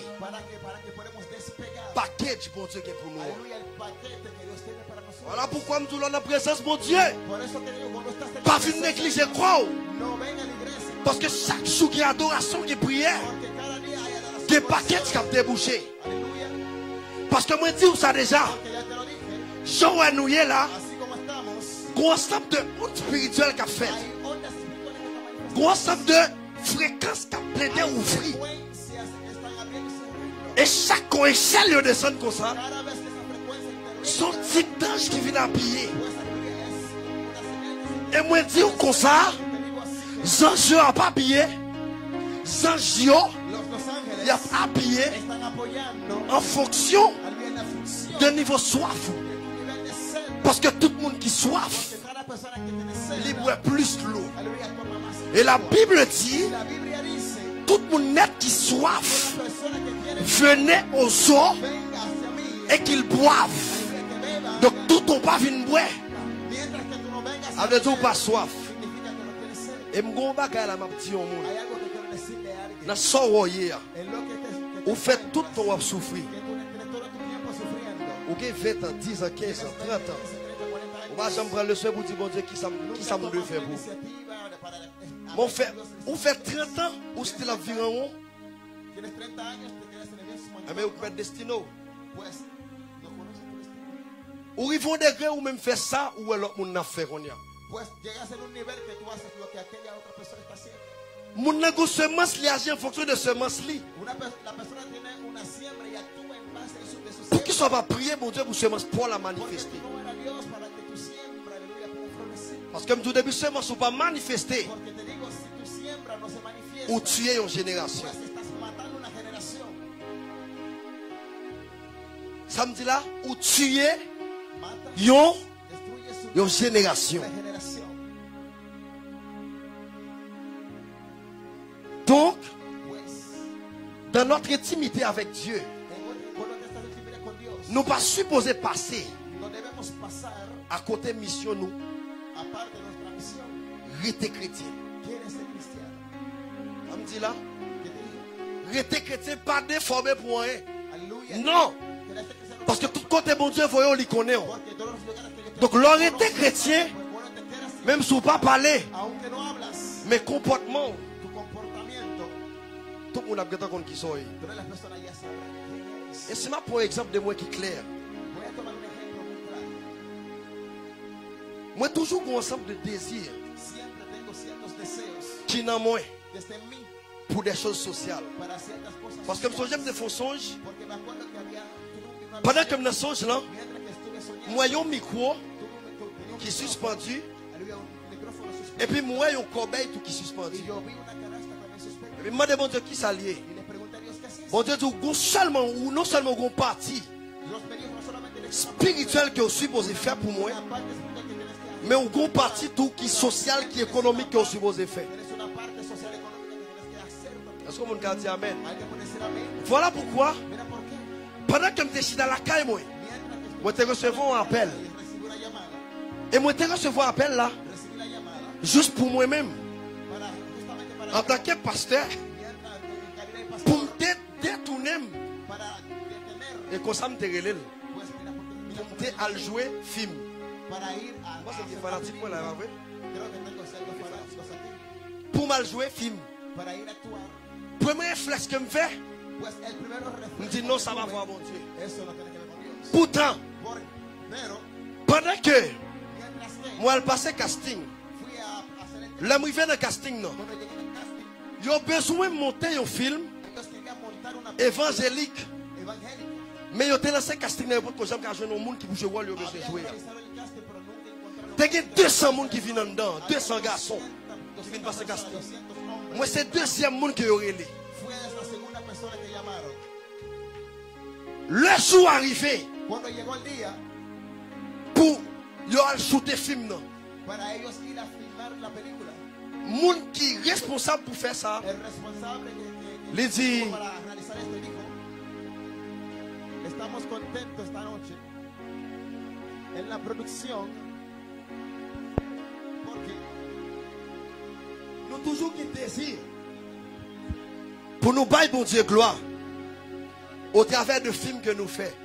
paquet du bon Dieu qui est pour nous. Voilà pourquoi nous sommes dans la présence de mon Dieu. Pas venir négliger quoi. Parce que chaque jour qu'il y a adoration, qu'il y a prière, il y a paquet qui a débouché. Parce que moi je dis ça déjà. Jean nous est là. Gros ensemble de honte spirituelle qui a fait. Gros ensemble de fréquences qui a plaidé ouvrir. Et chaque échelle descend comme ça. Son petit ange qui vient habiller. Et moi je dis comme ça. Jean n'a pas habillé. Jean il a habillé en fonction de niveau soif. Parce que tout le monde qui soif, il boit plus l'eau. Et la Bible dit, tout le monde net qui soif, venez aux eaux et qu'ils boivent. Donc tout le monde pas vient boire. Avec tout pas soif. Et m'gon bagay la m'a dit au monde. Na so hier. Ou fait tout ton wap souffrir. Ou gen vingt ans, dix ans, quinze ans, trente ans. Ou va jamais prendre le soin pour dire bon Dieu qui ça qui ça me faire pour. Mon fait, ou fait trente ans ou c'était la vie en haut. Mais ou mettre destino. Ou ils vont degré ou même faire ça ou l'autre monde n'a fait on y a. Pues llegas en un nivel que tú haces lo que aquella otra persona está haciendo. Mon nego semence li agit en fonction de semence li. La persona tiene una siembra y actúa en base a eso. Pour qu'il soit pas prier mon Dieu pour semence pour la manifester. Parce que comme tout début semence ou pas manifester. Ou tuer une génération. Ça me dit là ou tuer une une génération. Donc, dans notre intimité avec Dieu, nous ne pas supposés passer à côté de mission nous. Rester chrétien. On me dit là, rester chrétien pas déformé pour rien. Non. Parce que tout côté bon Dieu, voyons, on les connaît. Donc, leur était chrétien, même si vous ne pas parler, mais comportement. Tout le monde a besoin qui soit. Et c'est ma pour exemple de moi qui est clair. Moi toujours un ensemble de désirs qui n'en moins pour des choses sociales. Parce que j'aime des faux songes. Pendant que je songe là, moi j'ai un micro qui est suspendu. Et puis moi j'ai un corbeil qui est suspendu. Et puis moi demande qui s'allie. Bon Dieu dit seulement ou non seulement un parti spirituel que je suis supposé faire pour moi, mais un gros parti tout qui est social, qui est économique que je suis supposé faire. Est-ce que mon gars dit amen? Voilà pourquoi, pendant que je suis dans la caille, moi, je recevoir un appel. Et moi, je recevoir un appel là, juste pour moi-même, en tant que pasteur, pour me détourner. Et comme ça, je me relève. Pour me jouer film. Moi, c'est fanatique, moi, là, pour mal jouer film. Premier réflexe que je fais, je me dis non, ça va voir mon Dieu. Pourtant, pendant que moi, je passais casting, là, je viens de casting, non. J'ai besoin de monter un film évangélique. Mais j'ai lancé casting dans le j'aime jouer un monde qui bouge voir, il a besoin de jouer. Il y a deux cents personnes qui viennent dedans, deux cents garçons qui viennent passer casting. Moi, c'est le deuxième monde qui aurait les. Le jour arrivé, pour y aller shooter film, non. Le monde qui est responsable pour faire ça, il dit. Estamos contentos esta noche en la producción porque nous toujours qui désirent pour nous bailler bon Dieu gloire au travers de films que nous faisons.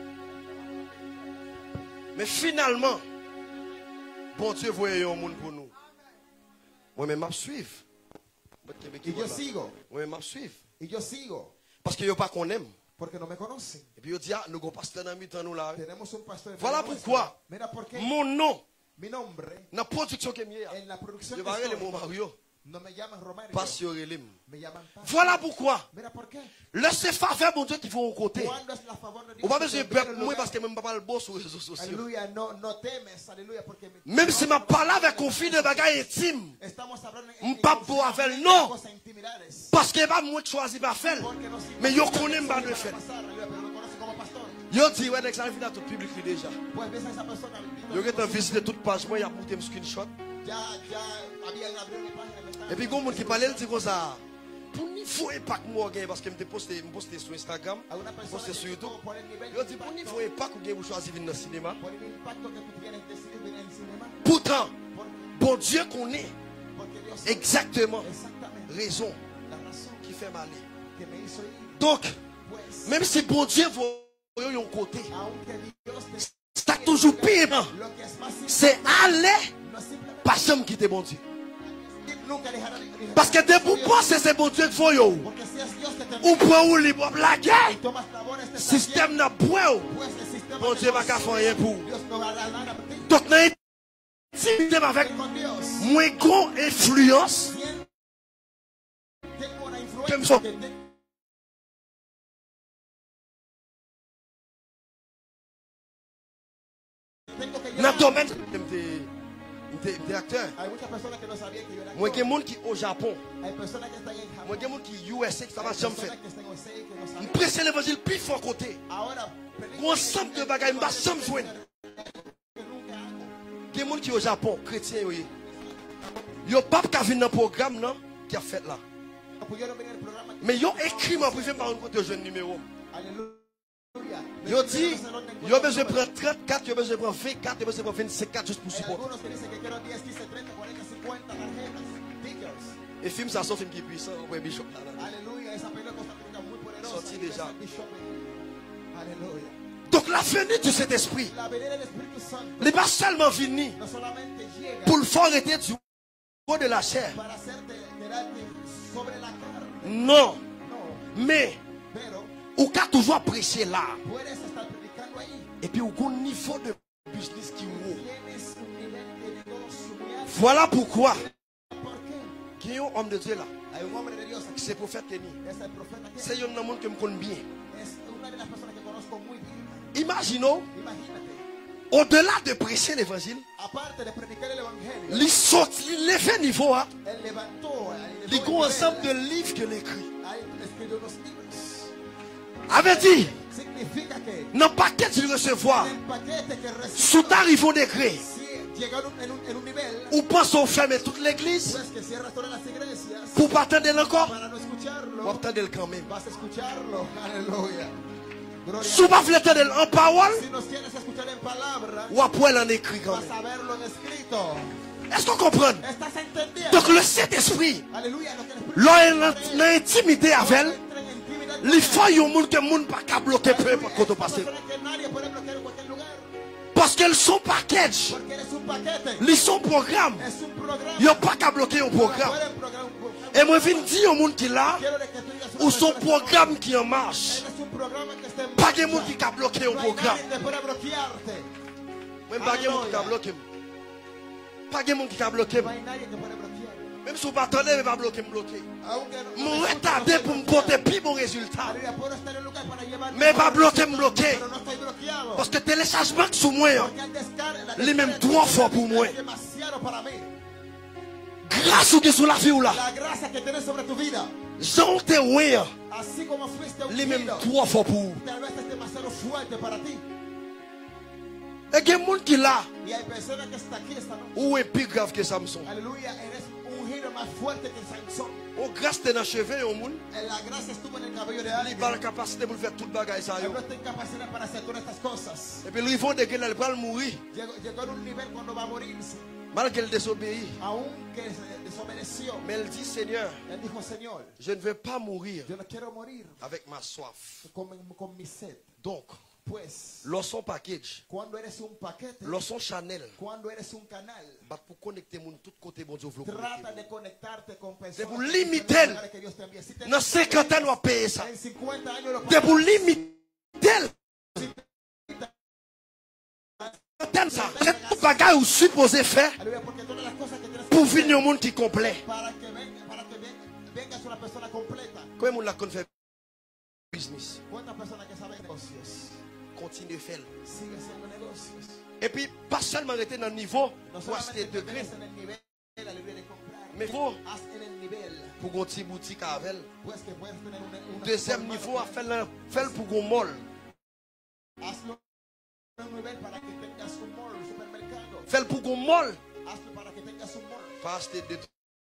Mais finalement, bon Dieu voyait un monde pour nous. Moi-même, je suis. Y yo sigo. Moi-même, je suis. Y yo sigo. Parce que je ne pas qu'on aime. Porque no me conocen. Et puis, il dit, nous avons pasteur dans le nous là. Tenemos un pastor. Voilà pourquoi mon nom, mi nombre, dans la production que j'ai, en la producción je vais aller mon Mario. No me llaman Romario. Parce que me llaman Paz. Voilà pourquoi. Mira por qué. Laissez faire mon Dieu qui vont au côté. Cuando es la favor de Dios. On va besoin de peuple moi parce que même pas le boss sur les réseaux sociaux. Alléluia, no no temes, alléluia porque même si ma parole avec conflit de bagaille intime. Estamos hablando en pas beau avec non. Parce que pas moi choisi pas faire. Mais yo connais pas de faire. Yo dit ouais avec ça vient à tout public déjà. Yo qui t'a visité toute page moi il a monté un screenshot. Et puis, quand qui parlait, il dit comme ça. Pour niveau impact, moi, parce que je posté sur Instagram, je posté sur YouTube. Il dit pour niveau impact, vous choisissez de venir dans le cinéma. Pourtant, bon Dieu connaît exactement raison qui fait mal. Donc, même si bon Dieu voit un côté, c'est toujours pire. C'est aller. Pas jamais quitter bon Dieu. Parce que dès pour penser c'est bon Dieu qu'il faut yo. Ou pour ou libre blaguer. Système n'a point. Bon Dieu va faire rien pour. Donc dans intimité avec moins grande influence. Comme ça. Dans le domaine des acteurs. Moi, il y a des gens qui sont au Japon. Moi, il y a des gens qui sont aux U S A qui ne savent jamais faire. Je prêche l'évangile plus fort côté. Ensemble de bagages, je ne vais jamais jouer. Il y a des gens qui sont au Japon, chrétiens. Il y a pas qui venir dans le programme qui a fait là. Mais ils ont écrit mon privé par un côté de jeune numéro. Yo dit, yo besoin de prendre trente-quatre, yo besoin de prendre vingt-quatre, yo besoin de prendre vingt-cinq juste pour supporter. Et film ça sont film qui est puissant, ouais Bishop là. Sorti déjà. Donc la venue de cet esprit, il n'est pas seulement venu pour le faire arrêter du haut de la chair. Non, mais ou qu'a toujours prêché là. Et puis au niveau de business qui est haut. Voilà pourquoi ¿Por qué? qu'il y a un homme de Dieu là. Hay un hombre de Dios aquí. C'est prophète Téni. Es el profeta aquí. C'est un homme que je connais bien. Es una de las personas que conozco muy bien. Imaginons, Imagínate. au-delà de prêcher l'évangile, Aparte de predicar el evangelio, il sorti, il levait niveau, hein. él levantó, Il y a un ensemble de livres que l'écrit. Hay escribió unos libros. Avait dit, Significa que dans le paquet de recevoir, el paquete que sous recibió, tarif décret, si llegaron en un, en un nivel, ou pense on ferme toute l'église, pues que cierras todas las iglesias pour pas attendre encore, para no escucharlo, on attendre quand même. vas a escucharlo. Aleluya. Gloria Si a on va attendre en parole, Dios. Si nos quieres escuchar en palabra, ou après en écrit quand vas même. a verlo en escrito. Est-ce qu'on comprend? ¿Estás entendiendo? Donc le Saint-Esprit, Aleluya. Lo que el Espíritu l'on est intimidé avec elle, entra en intimidad con il faut que monde que monde pas qu'à bloquer peu importe quand on passe. personas que nadie puede bloquear en cualquier lugar. Parce qu'elles sont package, Porque eres un paquete. ils sont programme, Es un programa. ils n'ont pas qu'à bloquer un programme. Pueden programar un programa. Et moi je viens dire au monde qui est là, Quiero de que tú digas una ou son persona que programme qui en marche, eres un programa que está en pas de marcha. monde qui a bloqué un No hay programme. nadie que pueda bloquearte. Même pas de monde qui a bloqué. Pas de monde qui a bloqué. No hay nadie que pueda bloquear. Même si vous ne m'attendez, je vais bloquer, me bloquer. Aunque no- Mon no retardé escucho, pour no me sé porter plus bon résultat. Aleluya, puedo estar en un lugar para llevar- Mais pas bloquer, me bloquer. Pero no estoy bloqueado. Parce que téléchargement sous moi, Porque el descarga- la les mêmes descarga trois es fois pour moi. demasiado para mí. grâce ou que sur la vie ou là, La gracia que tienes sobre tu vida, j'en te ouais, así como fuiste les mêmes ungido, trois fois pour. tal vez es demasiado fuerte para ti. Et il y a des gens qui là, Y hay personas que están aquí esta noche. ou est plus grave que Samson. Aleluya, eres ungido más fuerte que Sansón. Oh, grâce t'es dans les cheveux, au monde, La gracia estuvo en el cabello de il a alguien. la capacité pour faire tout le bagage ça. Él no está en capacidad para hacer todas estas cosas. Et puis le fond de qu'il va mourir, Llegó, llegó en un nivel cuando va a morirse, malgré qu'il désobéit. aunque se desobedeció. Mais elle dit, Seigneur, Él dijo, Señor, je ne veux pas mourir yo no quiero morir avec ma soif. con, con mi sed. Donc, Pues, lorsqu'on package, cuando eres un paquete, lorsqu'on Chanel, cuando eres un canal, bah, pour connecter mon tout côté, bon Dieu, vous trata de conectarte con personas C'est pour que limiter. están en los lugares que Dios te envía. Si te- dans cinquante ans, on va payer ça. en cincuenta años lo C'est pour pagarás. limiter. Ça, c'est tout bagage ou supposé faire Aleluya, porque todas las cosas que tienes que pour hacer venir au monde qui est complet. para que venga, para que venga, vengas una persona completa. Comment on l'a fait business? ¿Cuántas personas que saben negocios? Continue à faire. Sigue haciendo negocios. Et puis, pas seulement rester dans le niveau No pour acheter solamente de te graines, metes en el nivel, aleluya, de comprar. mais faut Haz en el nivel, pour une petite boutique avec elle. pues que puedes tener una, una Deuxième supermarket. niveau, à faire le- faire pour un mall. Hazlo en un nivel para que tengas un mall, un supermercado. Faire pour un mall. Hazlo para que tengas un mall. Pas acheter deux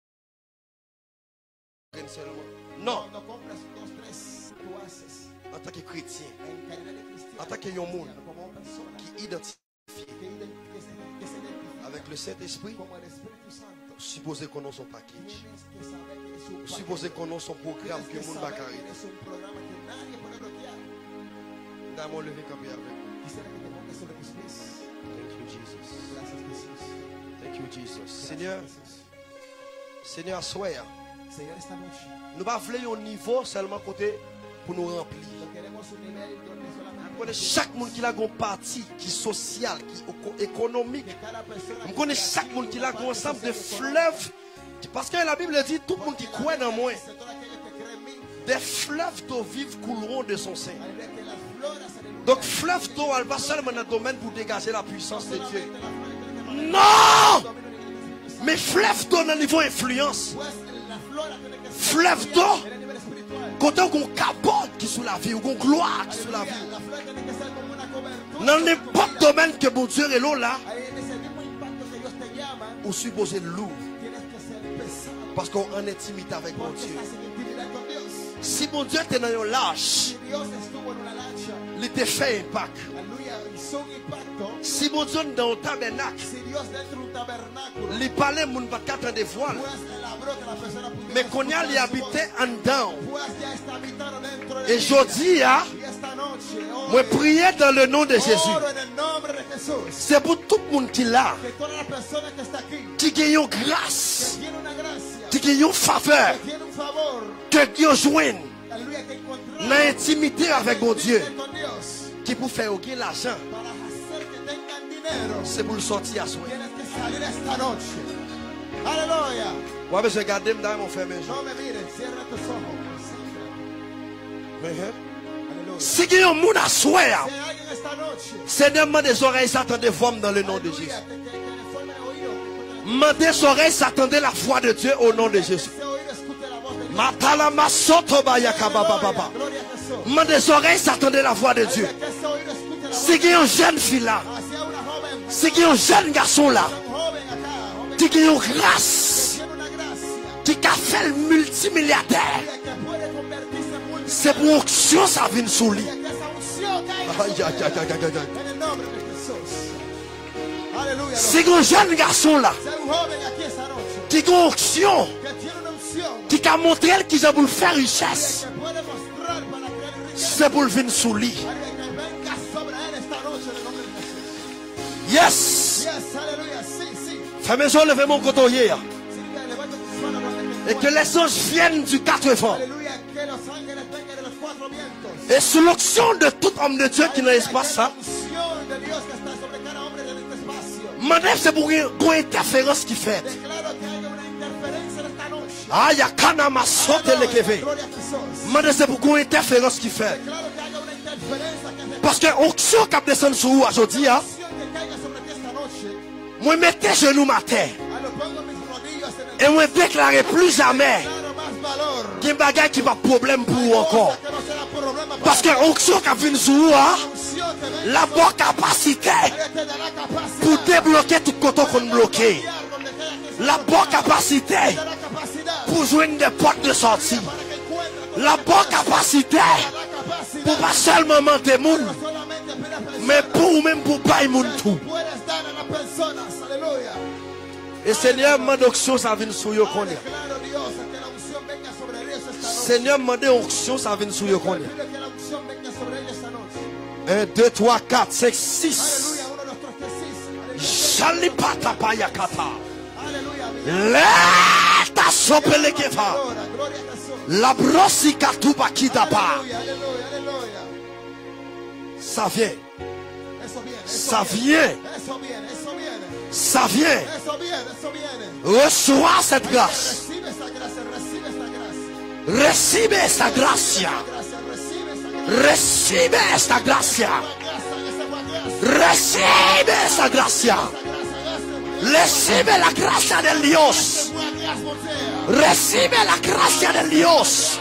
graines seulement. Non, No, no compras dos, tres, tú haces en tant que chrétien, en calidad de cristiano. En tant que un monde. Como persona qui identifie que, ide- que se, que se identifica avec le Saint-Esprit, como el Espíritu Santo. supposé qu'on a son package. Tienes que saber que eres un Supposé qu'on a son programme que Tienes le que monde va saber que carrer. eres un programa que nadie puede bloquear. Dame lever camper avec. Quisiera que te pongas sobre tus pies. Thank you, Jesus. Gracias, Jesús. Thank you, Jesus. Gracias, Seigneur, Jesús. Seigneur, soyez. Señor, esta noche Nous ne voulons pas un niveau seulement côté pour nous remplir. no queremos un nivel donde solamente Nous connaissons chaque monde qui a une partie qui est sociale, qui est économique. que cada persona Nous connaissons chaque monde qui a un ensemble de fleuves. Parce que la Bible dit tout le monde qui croit en moi, dice, todo aquello que cree en mí, des fleuves d'eau vive couleront de son sein. aleluya, que las floras, aleluya, Donc fleuve d'eau, elle va seulement dans le domaine pour dégager la puissance de Dieu. solamente las flores tienen que Non! dominio del Espíritu Santo. Mais fleuve d'eau dans le niveau influence. Pues la flora tiene que ser Fleuve d'eau. en el nivel espiritual. Quand on a une capote qui est sous la vie, ou une gloire qui est sous la vie. Aleluya, la flor tiene que ser como una cobertura Dans sobre tu n'importe vida. domaine que mon Dieu est là, Ahí en ese mismo impacto que Dios te llama, on suppose lourd. tienes que ser pesado. Parce qu'on est en intimité avec mon Porque Dieu. estás en intimidad con Dios. Si mon Dieu était dans un lâche, Si Dios estuvo en una lancha, il te fait impact. aleluya, hizo un impacto. Si mon Dieu est dans un tabernacle, Si Dios dentro de un tabernáculo, il parlait mon pas quatre de voile. pues él abrió que la persona pudiera Mais qu'on y a escuchar y su habitait voz. en dedans. Pues ya está habitado dentro de Et ella. je dis, hein, Y esta noche, hoy, moi prier dans le nom de Jésus. oro en el nombre de Jesús, C'est pour tout le monde qui est là, que toda la persona que está aquí, qui gagne une que grâce, tiene una gracia, qui gagne une faveur, que tiene un favor, que Dieu joigne aleluya, que encontrar dans l'intimité avec mon Dieu, con Dios, qui pour faire gagner l'argent, para hacer que tengan dinero, c'est pour le sortir à soi. tienes que salir esta noche. Aleluya. Ouais, mais je regarde dans mon frère. No me mires, cierra tus ojos. Aleluya. Si il y a un monde à soir, Si hay alguien esta noche, Seigneur, mande des oreilles, s'attendez forme dans le nom de Jésus. aleluya, que, que, que le forme de oído, que escuche Mande des oreilles, s'attendez la foi de Dieu au nom de Jésus. ese oído, escuche la voz de Dios. Matala masoto bayakaba baba. Gloria a Jesús. Mande des oreilles, s'attendez la voix de Dieu. Que ese oído escuche la voz Si il y a une jeune fille là, hacia una joven, si il y a un jeune garçon là, un joven acá, joven qui a une grâce, tiene una gracia qui a fait le multimilliardaire, que puede convertirse en multi, c'est pour onction ça vient sous lui. que esa unción caiga Aïe, aïe, aïe, aïe, aïe, aïe. en el nombre de Jesús. Aleluya. Si il y a un jeune garçon là, Si hay un joven aquí esta noche qui a une onction, que tiene una unción qui a montré qu'il a voulu faire richesse, que puede mostrar para crear riqueza, c'est pour le venir sous lui. que venga sobre él esta noche en el nombre de Jesús. Yes. Yes, aleluya. Sí, sí. Fais maison, levez mon coton hier. Sí, levanta tus manos donde Et que les anges viennent du quatre vents. aleluya, que los ángeles vengan de los cuatro vientos. Et sous l'onction de tout homme de Dieu qui n'a pas ça, La unción de Dios que está sobre cada hombre en este espacio. madame, c'est pour une interférence qui fait. Declaro que haya una interferencia en esta noche. Ah, ya kana ma sote le keve. Gloria a Jesús. Madame, c'est pour une interférence qui fait. Declaro que haya una interferencia que se Parce que l'onction qui descend sur vous aujourd'hui, hein, unción que caiga sobre ti esta noche. moi, mettez genoux ma terre. A lo pongo mis rodillas en el Et moi, déclarer plus jamais declaro más valor. qu'il y a un bagage qui va problème pour vous encore. Que no será problema para Parce que l'onction qui vient sur vous, hein, unción que venga la bonne capacité te dará capacidad. pour débloquer tout côté qu'on bloqué. Donde quiera que La bonne capacité te dará capacidad pour joindre des portes de sortie. para que encuentres con La bonne capacité la capacidad. pour pas seulement monter moun, Solamente apenas personas mais pour même pour pas moun tout. puedes dar a las personas. Aleluya. Et Seigneur, mande onction, ça vient sur vous. Declaro Dios que la unción venga sobre ellos esta noche. Seigneur, mande onction, ça vient sur vous. Pido que la unción venga sobre ellos esta noche. un, deux, trois, quatre, cinq, six. Aleluya. Uno, dos, tres, six. Shalipata payakata. Aleluya. Leta sopelekeva. Gloria, gloria a Jesús. La brosi katuba kitapa. Aleluya, aleluya, aleluya. Ça vient. Eso viene, eso Ça viene. vient. Eso viene, eso viene. Ça vient. Eso viene, eso viene. Reçois cette grâce. Recibe esa gracia, recibe esa gracia. Recibe esta gracia. Gracia, recibe esa gracia. Recibe esta gracia. Gracia, esa gracia. Recibe esta gracia. Recibe la gracia de Dios. Recibe la gracia de Dios.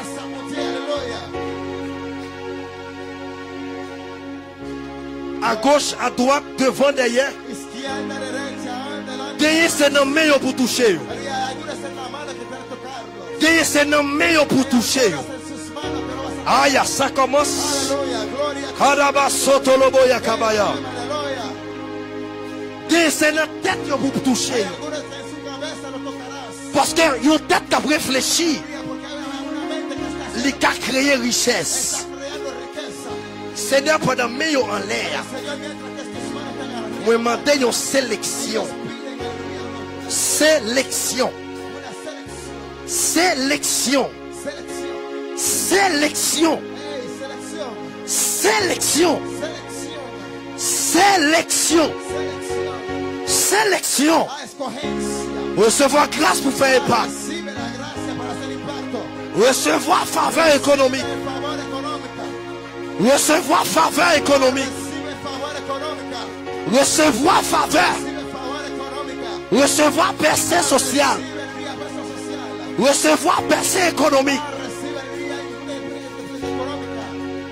À gauche, à droite, devant, derrière. Izquierda, derecha, adelante. Gagnez ces noms meilleurs pour toucher. Ayúdese en la mano que quiera tocarlo. Gagnez ces noms meilleurs pour toucher. En sus manos que lo vas a. Aïe, ça commence. Aleluya, gloria a Karaba sotolobo yakabaya. Aleluya. Gagnez ces noms tête pour toucher. Algunos en su cabeza lo tocarás. Parce que une tête qui a réfléchi, Porque hay una mente que está il a créé richesse. creando riqueza. Seigneur, pendant meilleur en l'air, Señor, mientras que tus manos tengan arriba, moi demandé une sélection. piden el gobierno. Sélection. Una selección. Sélection. Selección. Sélection. Hey, selección. Sélection. Selección. Sélection. Selección. Sélection. La escogencia. Recevoir grâce pour faire impact. Recibe la gracia para hacer impacto. Recevoir faveur économique. Recibe favor económica. Recevoir faveur économique. Recibe favor económica. Recevoir faveur. Recibe favor económica. Recevoir percée sociale. Recibe vía peso social. Recevoir percée économique. Recibe vía económica.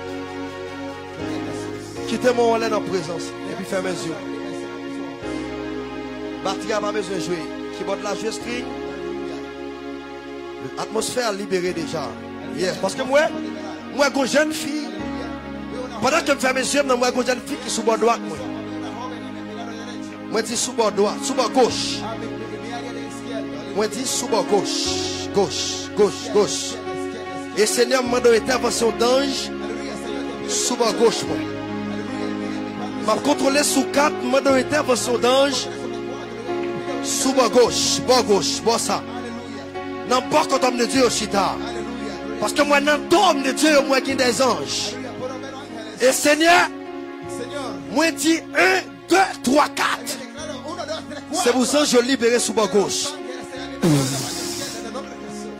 Quittez mon relais en présence. Et puis fermez les yeux. Batterie n'a pas besoin de jouer. Qui botte la jouer string. L'atmosphère libérée déjà. Yes. Parce que moi, moi, une jeune fille, pendant que je fais mes yeux, moi, une jeune fille qui est sous bord droite. Moi, moi, je dis sous bord droit, sous bord gauche. Moi, je dis sous bord gauche. Gauche, gauche, gauche. Et Seigneur m'a donné intervention d'ange sous bord gauche. Moi, m'a contrôlé sous quatre, m'a donné intervention d'ange sous bord gauche, bord gauche, bord ça. N'importe quand homme de Dieu au chita. Parce que moi, dans l'homme de Dieu, moi, qui des anges. Et Seigneur, moi, dit un, deux, trois, quatre. C'est pour ça que je libéré sous bord gauche.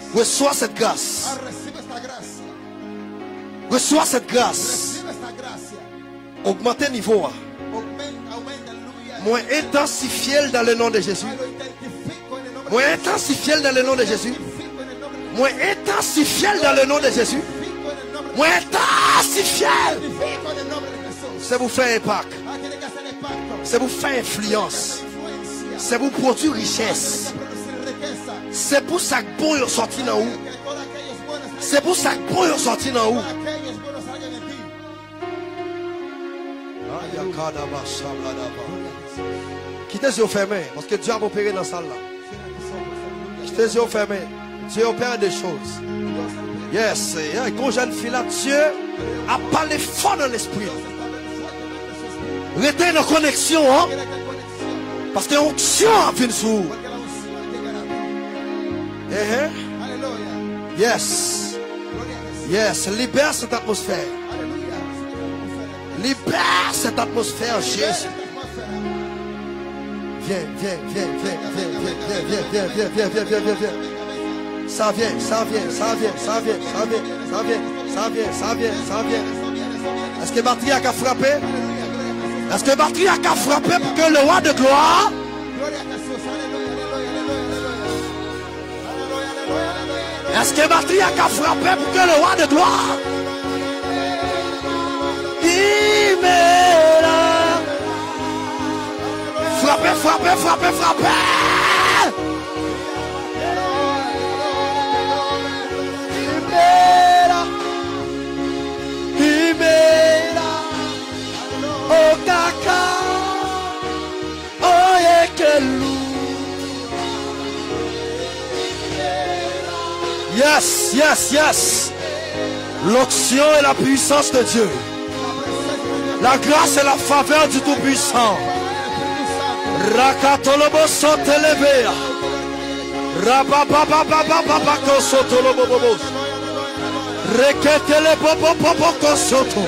Reçois cette grâce. Ah, recibe esta gracia. Reçois cette grâce. Recibe esta gracia. Augmentez niveau. Aumenta, aumenta, aleluya. Moi intensifié dans le nom de Jésus. Ah, lo identifico en el nombre Moi de intensifié dans le nom de Jésus. Identifico en el nombre de Moi intensifié dans le nom de Jésus. Identifico en el nombre de Moi intensifié. Identifico en el nombre de Jesús. C'est vous faire impact. Ah, tiene que hacer impacto. C'est vous faire influence. Influencia. C'est vous produire richesse. Producir riqueza. C'est pour ça que bon est sorti dans où. Que todos aquellos buenos C'est pour ça que bon est sorti dans où. todos aquellos buenos salgan de ti. Quittez les yeux fermés. Parce que Dieu a opéré dans la salle là. Quittez les yeux fermés. Dieu opère des choses. Yes. Et quand jeune fille là, Dieu a parlé fort dans l'esprit. Restez dans la connexion. Hein? Parce que l'onction a fini sur vous. Porque la unción llegará a ti. Eh, eh. Aleluya. Yes. Gloria a Jesús. Yes. Libère cette atmosphère. Aleluya. Libère cette atmosphère, Jésus. Viens, viens, viens, viens, viens, viens, viens, viens, viens, viens, viens, viens, viens, viens. Ça vient, ça vient, ça vient, ça vient, ça vient, ça vient, ça vient, ça vient, ça vient. Est-ce que batterie a qu'à frapper? Est-ce que batterie a qu'à frapper pour que le roi de gloire? Gloria a Jesús. Aleluya, aleluya, aleluya, aleluya. Est-ce que batterie a qu'à frapper pour que le roi de gloire? Il met là. Frappez, frappez, frappez, frappez. Imera, Imera, oh kaka, oh yekelu. Yes, yes, yes. L'onction et la puissance de Dieu. La grâce et la faveur du Tout-Puissant. Rakatolobo sotelebea. Rababababababako sotolobobobo. Reketele popo popo kosoto.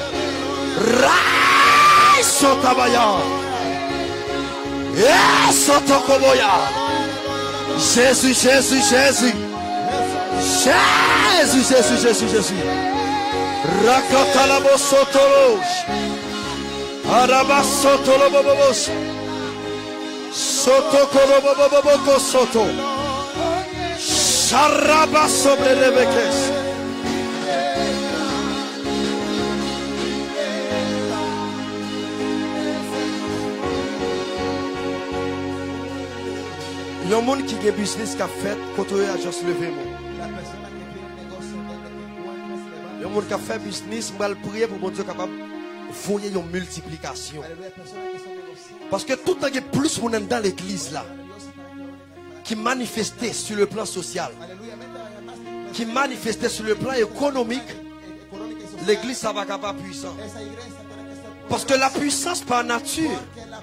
Rai sotabaya. Eh sotokoboya. Jésus, Jésus, Jésus. Jésus, Jésus, Jésus, Jésus. Rakatalabo sotolo. Araba sotolobobobo. Soto kolobobobobo soto. Sharaba sobre lebekes. Il y a un monde qui a un business qui a fait quand on a juste levé. Il y a un monde qui a fait business, mal prier pour mon Dieu capable de foyer une multiplication. Parce que tout le temps il y a plus de monde dans l'église là qui manifestait sur le plan social, qui manifestait sur le plan économique. L'église ça va capable puissant. Parce que la puissance par nature,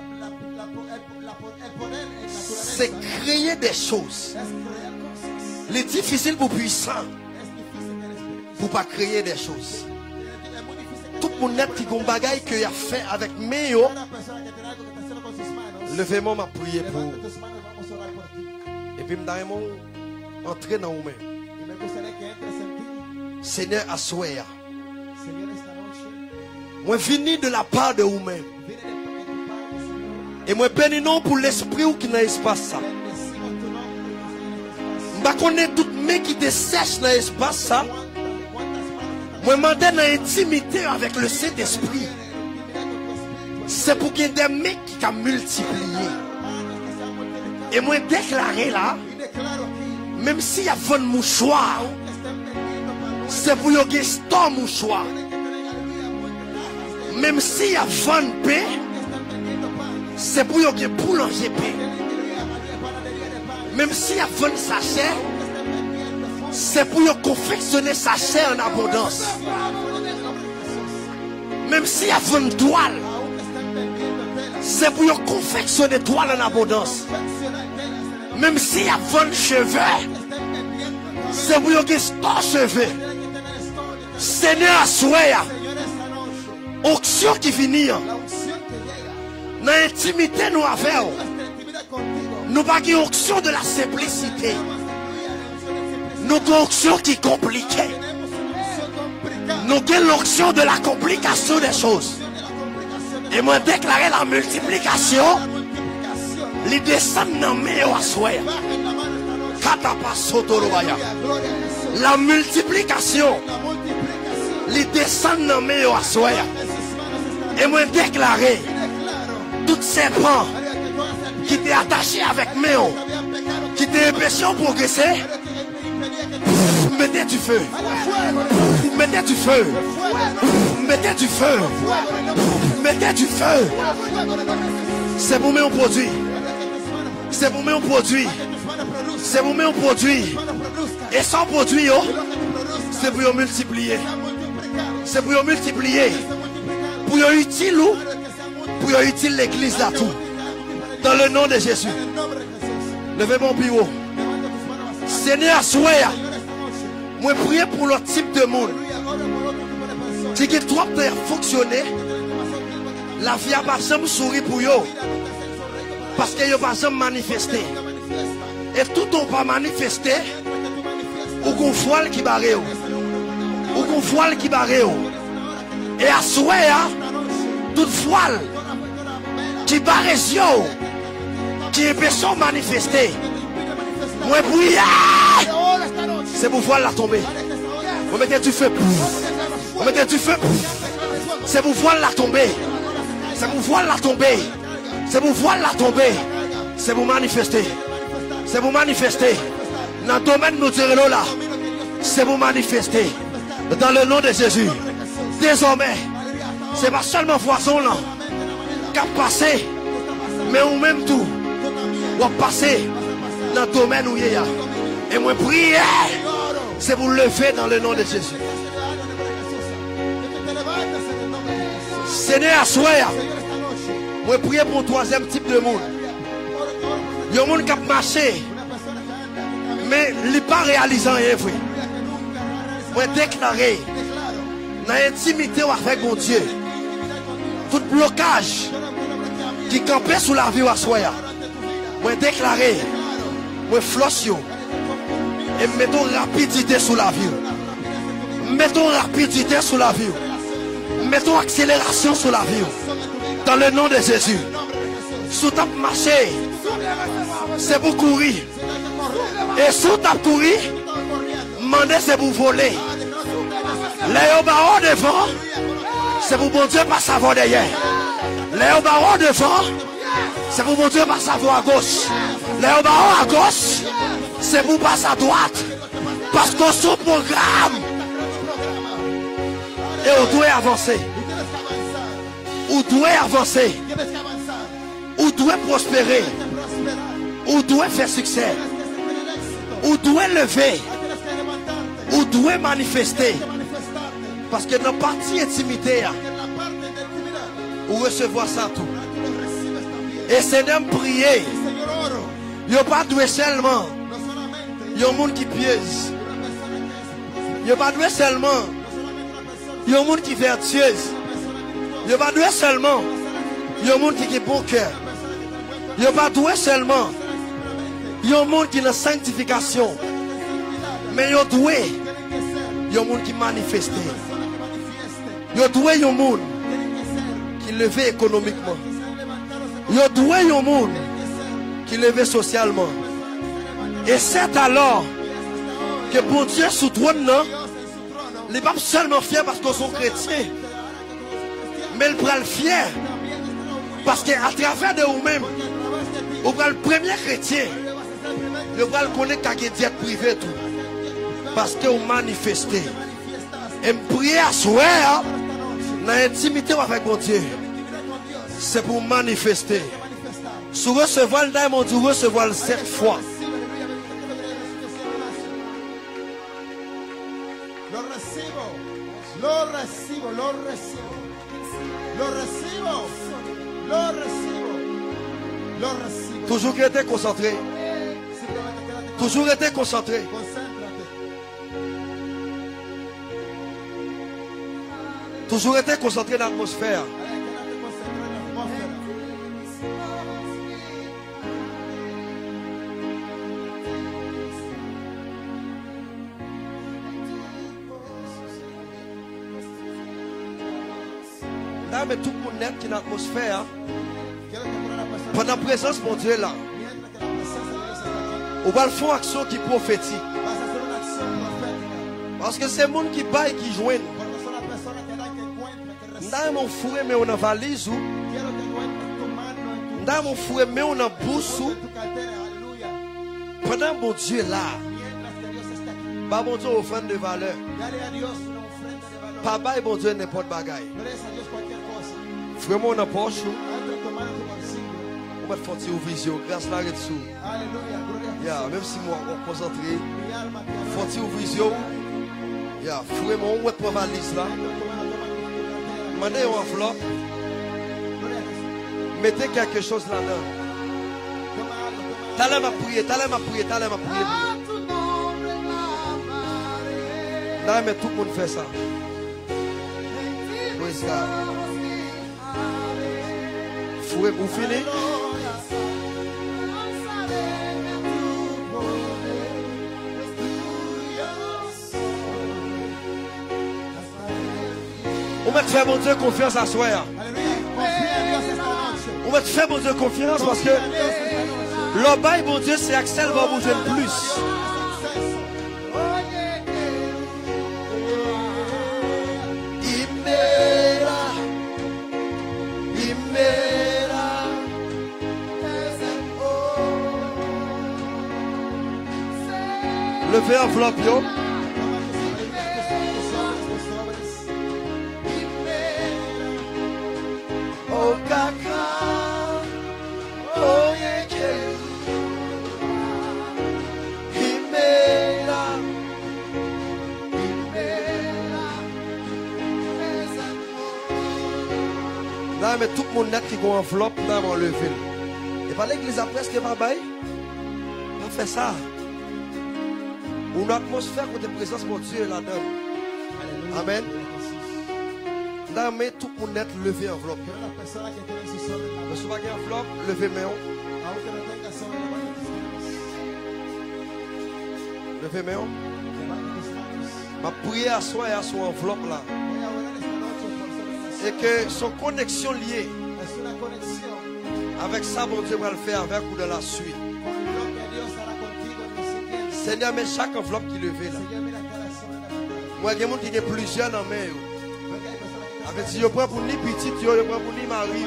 c'est créer des choses. Les difficiles pour puissant, pour pas créer des choses. Tout le monde qui a un bagage qu'il a fait avec Méo, levez-moi m'a prié pour. Et puis je entrer dans vous-même. Seigneur, assoya. Moi venu de la part de vous-même. Et moi bénis non pour l'esprit ou qui n'a espace ça. Je connais tout le qui te sèche dans l'espace ça. Moi demande dans l'intimité avec le Saint-Esprit. C'est pour qu'il y ait des mecs qui ont multiplié. Et moi déclarer là, même s'il y a vingt mouchoirs, c'est pour qu'il y ait cent mouchoirs. Même s'il y a vingt paix, c'est pour qu'il y ait boulanger paix. Même s'il y a vingt sachets, c'est pour confectionner sachets en abondance. Même s'il y a vingt toiles, c'est pour confectionner toiles en abondance. Même s'il y a vingt cheveux, c'est pour qu'il y ait cent cheveux. Seigneur, soyez onction qui finit. Dans l'intimité, nous avons. Nous n'avons pas une onction de la simplicité. Nous avons une onction qui est compliquée. Nous avons l'onction de la complication des choses. Et moi déclarer la multiplication. Les descendent dans mes oiseaux. La multiplication. Les descendent dans mes oiseaux. Et moi déclarer toutes ces pans qui étaient attachés avec moi, qui étaient empêchés de progresser. Mettez du feu. Mettez du feu. Mettez du feu. Mettez du feu. C'est pour mes produits. C'est pour mes produits. C'est pour mes produits. Et sans produit, c'est pour multiplier. C'est pour multiplier. Pour utile ou pour utile l'église là tout. Dans le nom de Jésus. Levez mon bureau. Seigneur, soyez. Moi, prier pour l'autre type de monde. Si qui trop de fonctionner, la vie n'a pas jamais souri pour eux. Parce qu'ils n'ont pas jamais manifesté. Et tout n'a pas manifesté, ou qu'on voile qui barre, ou qu'on voile qui barre. Et à souhait, toute voile qui barre, qui est personne manifesté. Moi, prier. C'est pour voir la tomber. Vous mettez du feu. Vous mettez du feu. C'est pour voir la tomber. C'est pour voir la tomber. C'est pour voir la tomber. C'est pour manifester. C'est pour manifester. Dans le domaine de nous là. C'est pour manifester. Dans le nom de Jésus. Désormais, c'est pas seulement poisson là qui a passé, mais ou même tout. Ou a passé dans le domaine où il y a. Et moi prier, c'est vous lever dans le nom de Jésus. Seigneur, soir, moi prier pour un troisième type de monde. Il y a un monde qui a marché, mais il n'est pas réalisant rien. Moi déclarer dans l'intimité avec mon Dieu, tout blocage qui campait sous la vie à soi. Moi déclarer, moi flosse. Et mettons rapidité sous la vie. Mettons rapidité sous la vie. Mettons accélération sous la vie. Dans le nom de Jésus. Sous ta marché, c'est pour courir. Et sous ta courir, demander c'est pour voler. Les barreaux devant, c'est pour bon Dieu pas savoir derrière. Les barreaux devant, c'est pour bon Dieu pas savoir à gauche. Les barreaux à gauche, c'est pour passer à droite. Parce qu'on sous programme. Et on doit avancer. On doit avancer. On doit prospérer. On doit faire succès. On doit lever. On doit manifester. Parce que dans la partie intimité, on recevoir ça tout. Et c'est d'en prier. Il n'y a pas de seulement. Il y a un monde qui piège. Il n'y a pas de seulement. Il y a un monde qui est vertueuse. Il n'y a pas de seulement. Il y a un monde qui est bon cœur. Il n'y a pas de seulement. Il y a un monde qui est dans la sanctification. Mais il y a doué. Il y a un monde qui manifeste. Il y a doué un monde qui levé économiquement. Il y a doué un monde qui levé socialement. Et c'est alors que pour Dieu sous trône, non, il n'est pas seulement fier parce qu'on est chrétien, mais il prend le fier parce qu'à travers de vous-même, vous prenez le premier chrétien, vous prenez le connaître qu'à diète privée tout. Parce que vous manifestez. Et me prier à soi, dans l'intimité avec mon Dieu, c'est pour manifester. Si vous recevez le diamant, vous recevez le sept fois. Lo recibo, lo recibo, lo recibo, lo recibo, lo recibo, lo recibo. Toujours rester concentré. Toujours rester concentré. Toujours rester concentré dans l'atmosphère. mais tout le monde net qui est dans l'atmosphère. Pendant la présence de mon Dieu là. On va le faire action qui prophétique. Parce que c'est le monde qui bat et qui joignent. Dans mon fourré, mais on a valise. Dans mon fourré, mais on a bouche. Pendant mon Dieu là. Pas mon Dieu offrande de valeur. Pas bail mon Dieu n'importe bagaille. Vraiment on a poche. On va faire une vision. Grâce là dessus. Yeah, même si moi on concentré. Faut une vision. Yeah, vraiment on va prendre valise là. Mandez une enveloppe. Mettez quelque chose là-dedans. T'as l'air à prier, t'as l'air à prier, t'as l'air à prier. Là, mais tout le monde fait ça. Oui, ça. Fouet, vous finissez? On va te faire, mon Dieu, confiance à soi. On va te faire, mon Dieu, confiance parce que le bail, mon Dieu, c'est Axel va bouger plus. Levez enveloppe, yo. Oh, caca. Oh, yeke. Himera. Himera. Là, mais tout le monde net qui a enveloppe, là, on lever. Et pas l'église après, ce qui va bailler. On fait ça. Une atmosphère de présence de Dieu là-dedans. Amen. Là, mais tout le monde net levé enveloppe. Mais si vous avez enveloppe, levez main. Levez main. Ma prière à soi et à son enveloppe là. Et que son connexion liée avec ça, mon Dieu va le faire avec ou de la suite. Seigneur, mais chaque enveloppe qui levait là. Moi, il y a des gens qui ont plusieurs dans mes mains. Avec si je prends pour ni petit, je prends pour ni mari.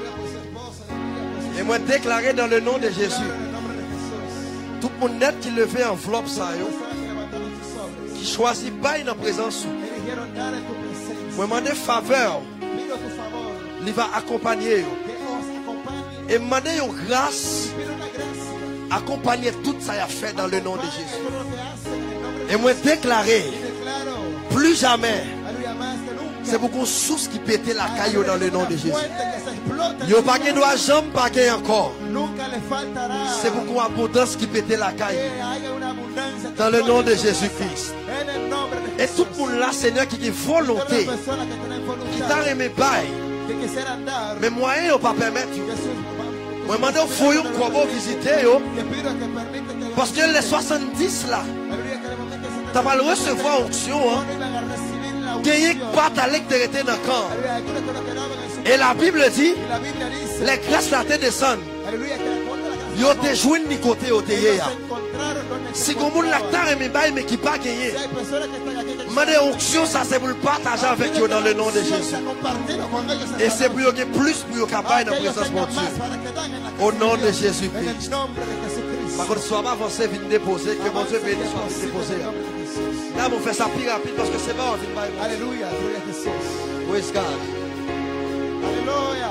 Et moi, déclarer dans le nom de Jésus. Tout le monde net qui levait enveloppe ça, yo, qui choisit pas dans la présence. Moi, je demande faveur. Il va accompagner. Yo. Et demander une grâce. Accompagner tout ça a fait dans le nom de Jésus. Et moi déclarer plus jamais c'est beaucoup source qui pétait la caillou dans le nom de Jésus. Yo pas que doit jamais pas encore. C'est beaucoup abondance qui pétait la caillou dans le nom de Jésus-Christ. Et tout le monde là, Seigneur, qui a volonté, qui t'a aimé bail, mais moyen ne pas permettre. Moi, je demande au foyer comment visiter. Parce que les soixante-dix là, tu vas recevoir onction. Gagner pas ta lecture dans le corps. Et la Bible dit, les grâces là te descendent. Yo te jouent ni côté au théâ. Si comme on l'a taré mais qui pas gagné. Mais onction ça c'est pour le partager avec vous dans le nom de Jésus. Et c'est pour que plus pour capable dans la présence de Dieu. Au nom de Jésus-Christ. Par contre, soit pas avancé, venez déposer, que mon Dieu bénisse, soit déposer. Là, on fait ça plus rapide parce que c'est bon. Alléluia. Praise God. Alléluia.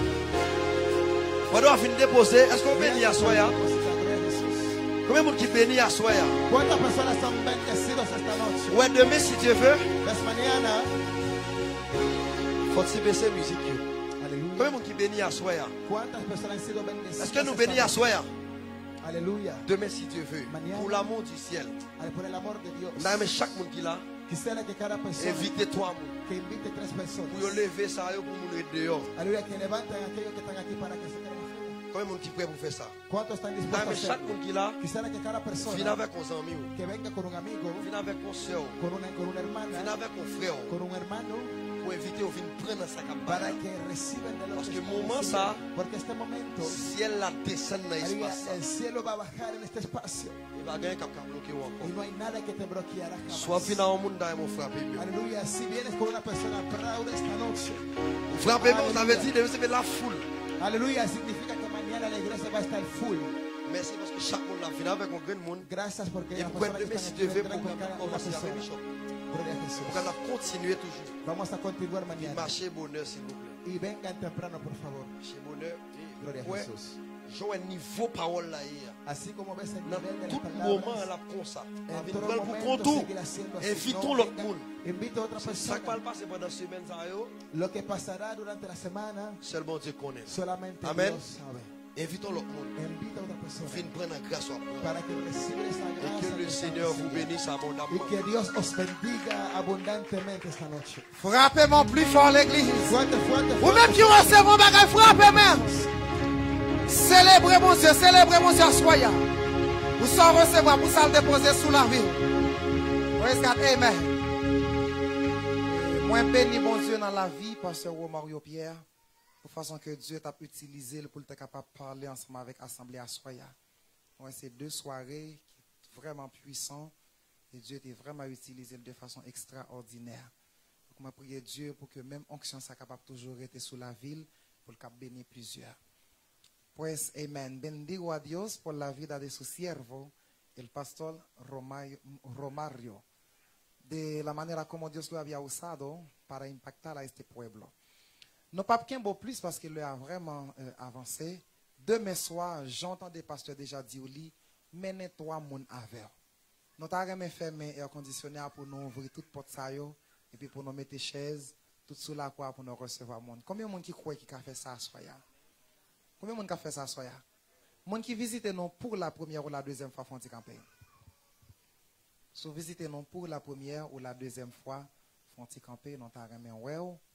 On doit finir déposer. Est-ce qu'on bénit à soi? Combien de monde qui bénit à soi? ¿Cuántas personas están bendecidos esta noche? Ouais, demain, si Dieu veut, Las mañana. faut-il baisser la musique? Alléluia. Combien de monde qui bénit à soi? ¿Cuántas personas han sido bendecidas? Est-ce que nous bénissons à soi? Alléluia. Demain, si Dieu veut, pour l'amour du ciel. Por el amor de Dios. Mais chaque monde qui là, Quisiera que cada persona invitez trois que invite tres personas. pour lever ça pour nous aider dehors. Alléluia, que levanten aquellos que están aquí para que se queden afuera. Combien de monde qui prêt pour faire ça? ¿Cuántos están Mais dispuestos a chaque hacerlo? monde qui là, Quisiera que cada persona viens avec nos amis, que venga con un amigo, viens avec nos soeurs, con una, con una viens hermana, avec nos frères. con un hermano, pour inviter au vin prendre sa para campagne. que reciban de lo Parce que que está moment recibiendo. ça, Porque este momento, ciel la descend dans l'espace. el cielo va a bajar en este espacio Il va gagner quelqu'un bloqué ou y encore. no hay nada que te bloqueará Soit jamás. finalement mon dans mon frappé. Aleluya, si vienes con una persona aplaude esta noche. Frappé, ça veut dire de recevoir la foule. Aleluya, significa que mañana la iglesia va a estar full. Merci parce que chaque monde a venu avec un grand monde. Gracias porque Et las pour personas être que si están tu aquí veux vendrán pour con cada una commencer avec persona. Bishop. Gloria a Pour Jesús. qu'on a continué toujours. Vamos a continuar Il mañana. marchait bonheur s'il vous plaît. Y vengan temprano, por favor. Chez bonheur. Gloria a Ouais. Jesús. J'ai un niveau parole là hier. Así como ves el Dans nivel de las tout moment, elle palabras, a comme ça. en Avec todo une pour momento contour. seguir haciendo así. Invitons No, l'autre venga, monde. invita a otra C'est ça qui va persona. passer pendant la semaine. ça, yo. Lo que pasará durante la semana, Seulement Dieu connaît. solamente Amen. Dios sabe. Invitons l'autre monde. Invita a otra persona Viens prendre la grâce à moi. para que reciba esa Et gracia. que le que está Seigneur vous recibiendo. bénisse Y abondamment. que Dios os bendiga abundantemente esta noche. Frappez-moi plus fort l'église. Fuerte, fuerte, Ou fuerte. même qui recevez mon bagage, frappez même. Célébrez mon Dieu, célébrez mon Dieu, soyez. Vous s'en recevoir, vous s'en déposer sous la vie. Praise God, amen. Et moi, béni mon Dieu dans la vie, pasteur Romario Pierre, de façon que Dieu t'a utilisé pour être capable de parler ensemble avec l'Assemblée à Soya. Ouais, c'est deux soirées vraiment puissantes et Dieu t'a vraiment utilisé de façon extraordinaire. Donc, je prie Dieu pour que même onction soit capable toujours rester sous la ville pour le bénir plusieurs. Pues, amén. Bendigo a Dios por la vida de su siervo, el pastor Romario, de la manera como Dios lo había usado para impactar a este pueblo. Non pas qu'un beau plus parce qu'il a vraiment euh, avancé. Demain soir, j'entends des pasteurs déjà dire au lit, menez-toi mon avec. Nous avons fait mes air conditionnaire pour nous ouvrir toute porte ça yo, et puis pour nous mettre des chaises, tout sous la croix pour nous recevoir monde. Combien de monde qui croit qui a fait ça à soya? Combien de monde qui a fait ça à soya? Monde qui visite nous pour la première ou la deuxième fois font campagne. Si vous visitez nous pour la première ou la deuxième fois font campagne, nous avons ouais.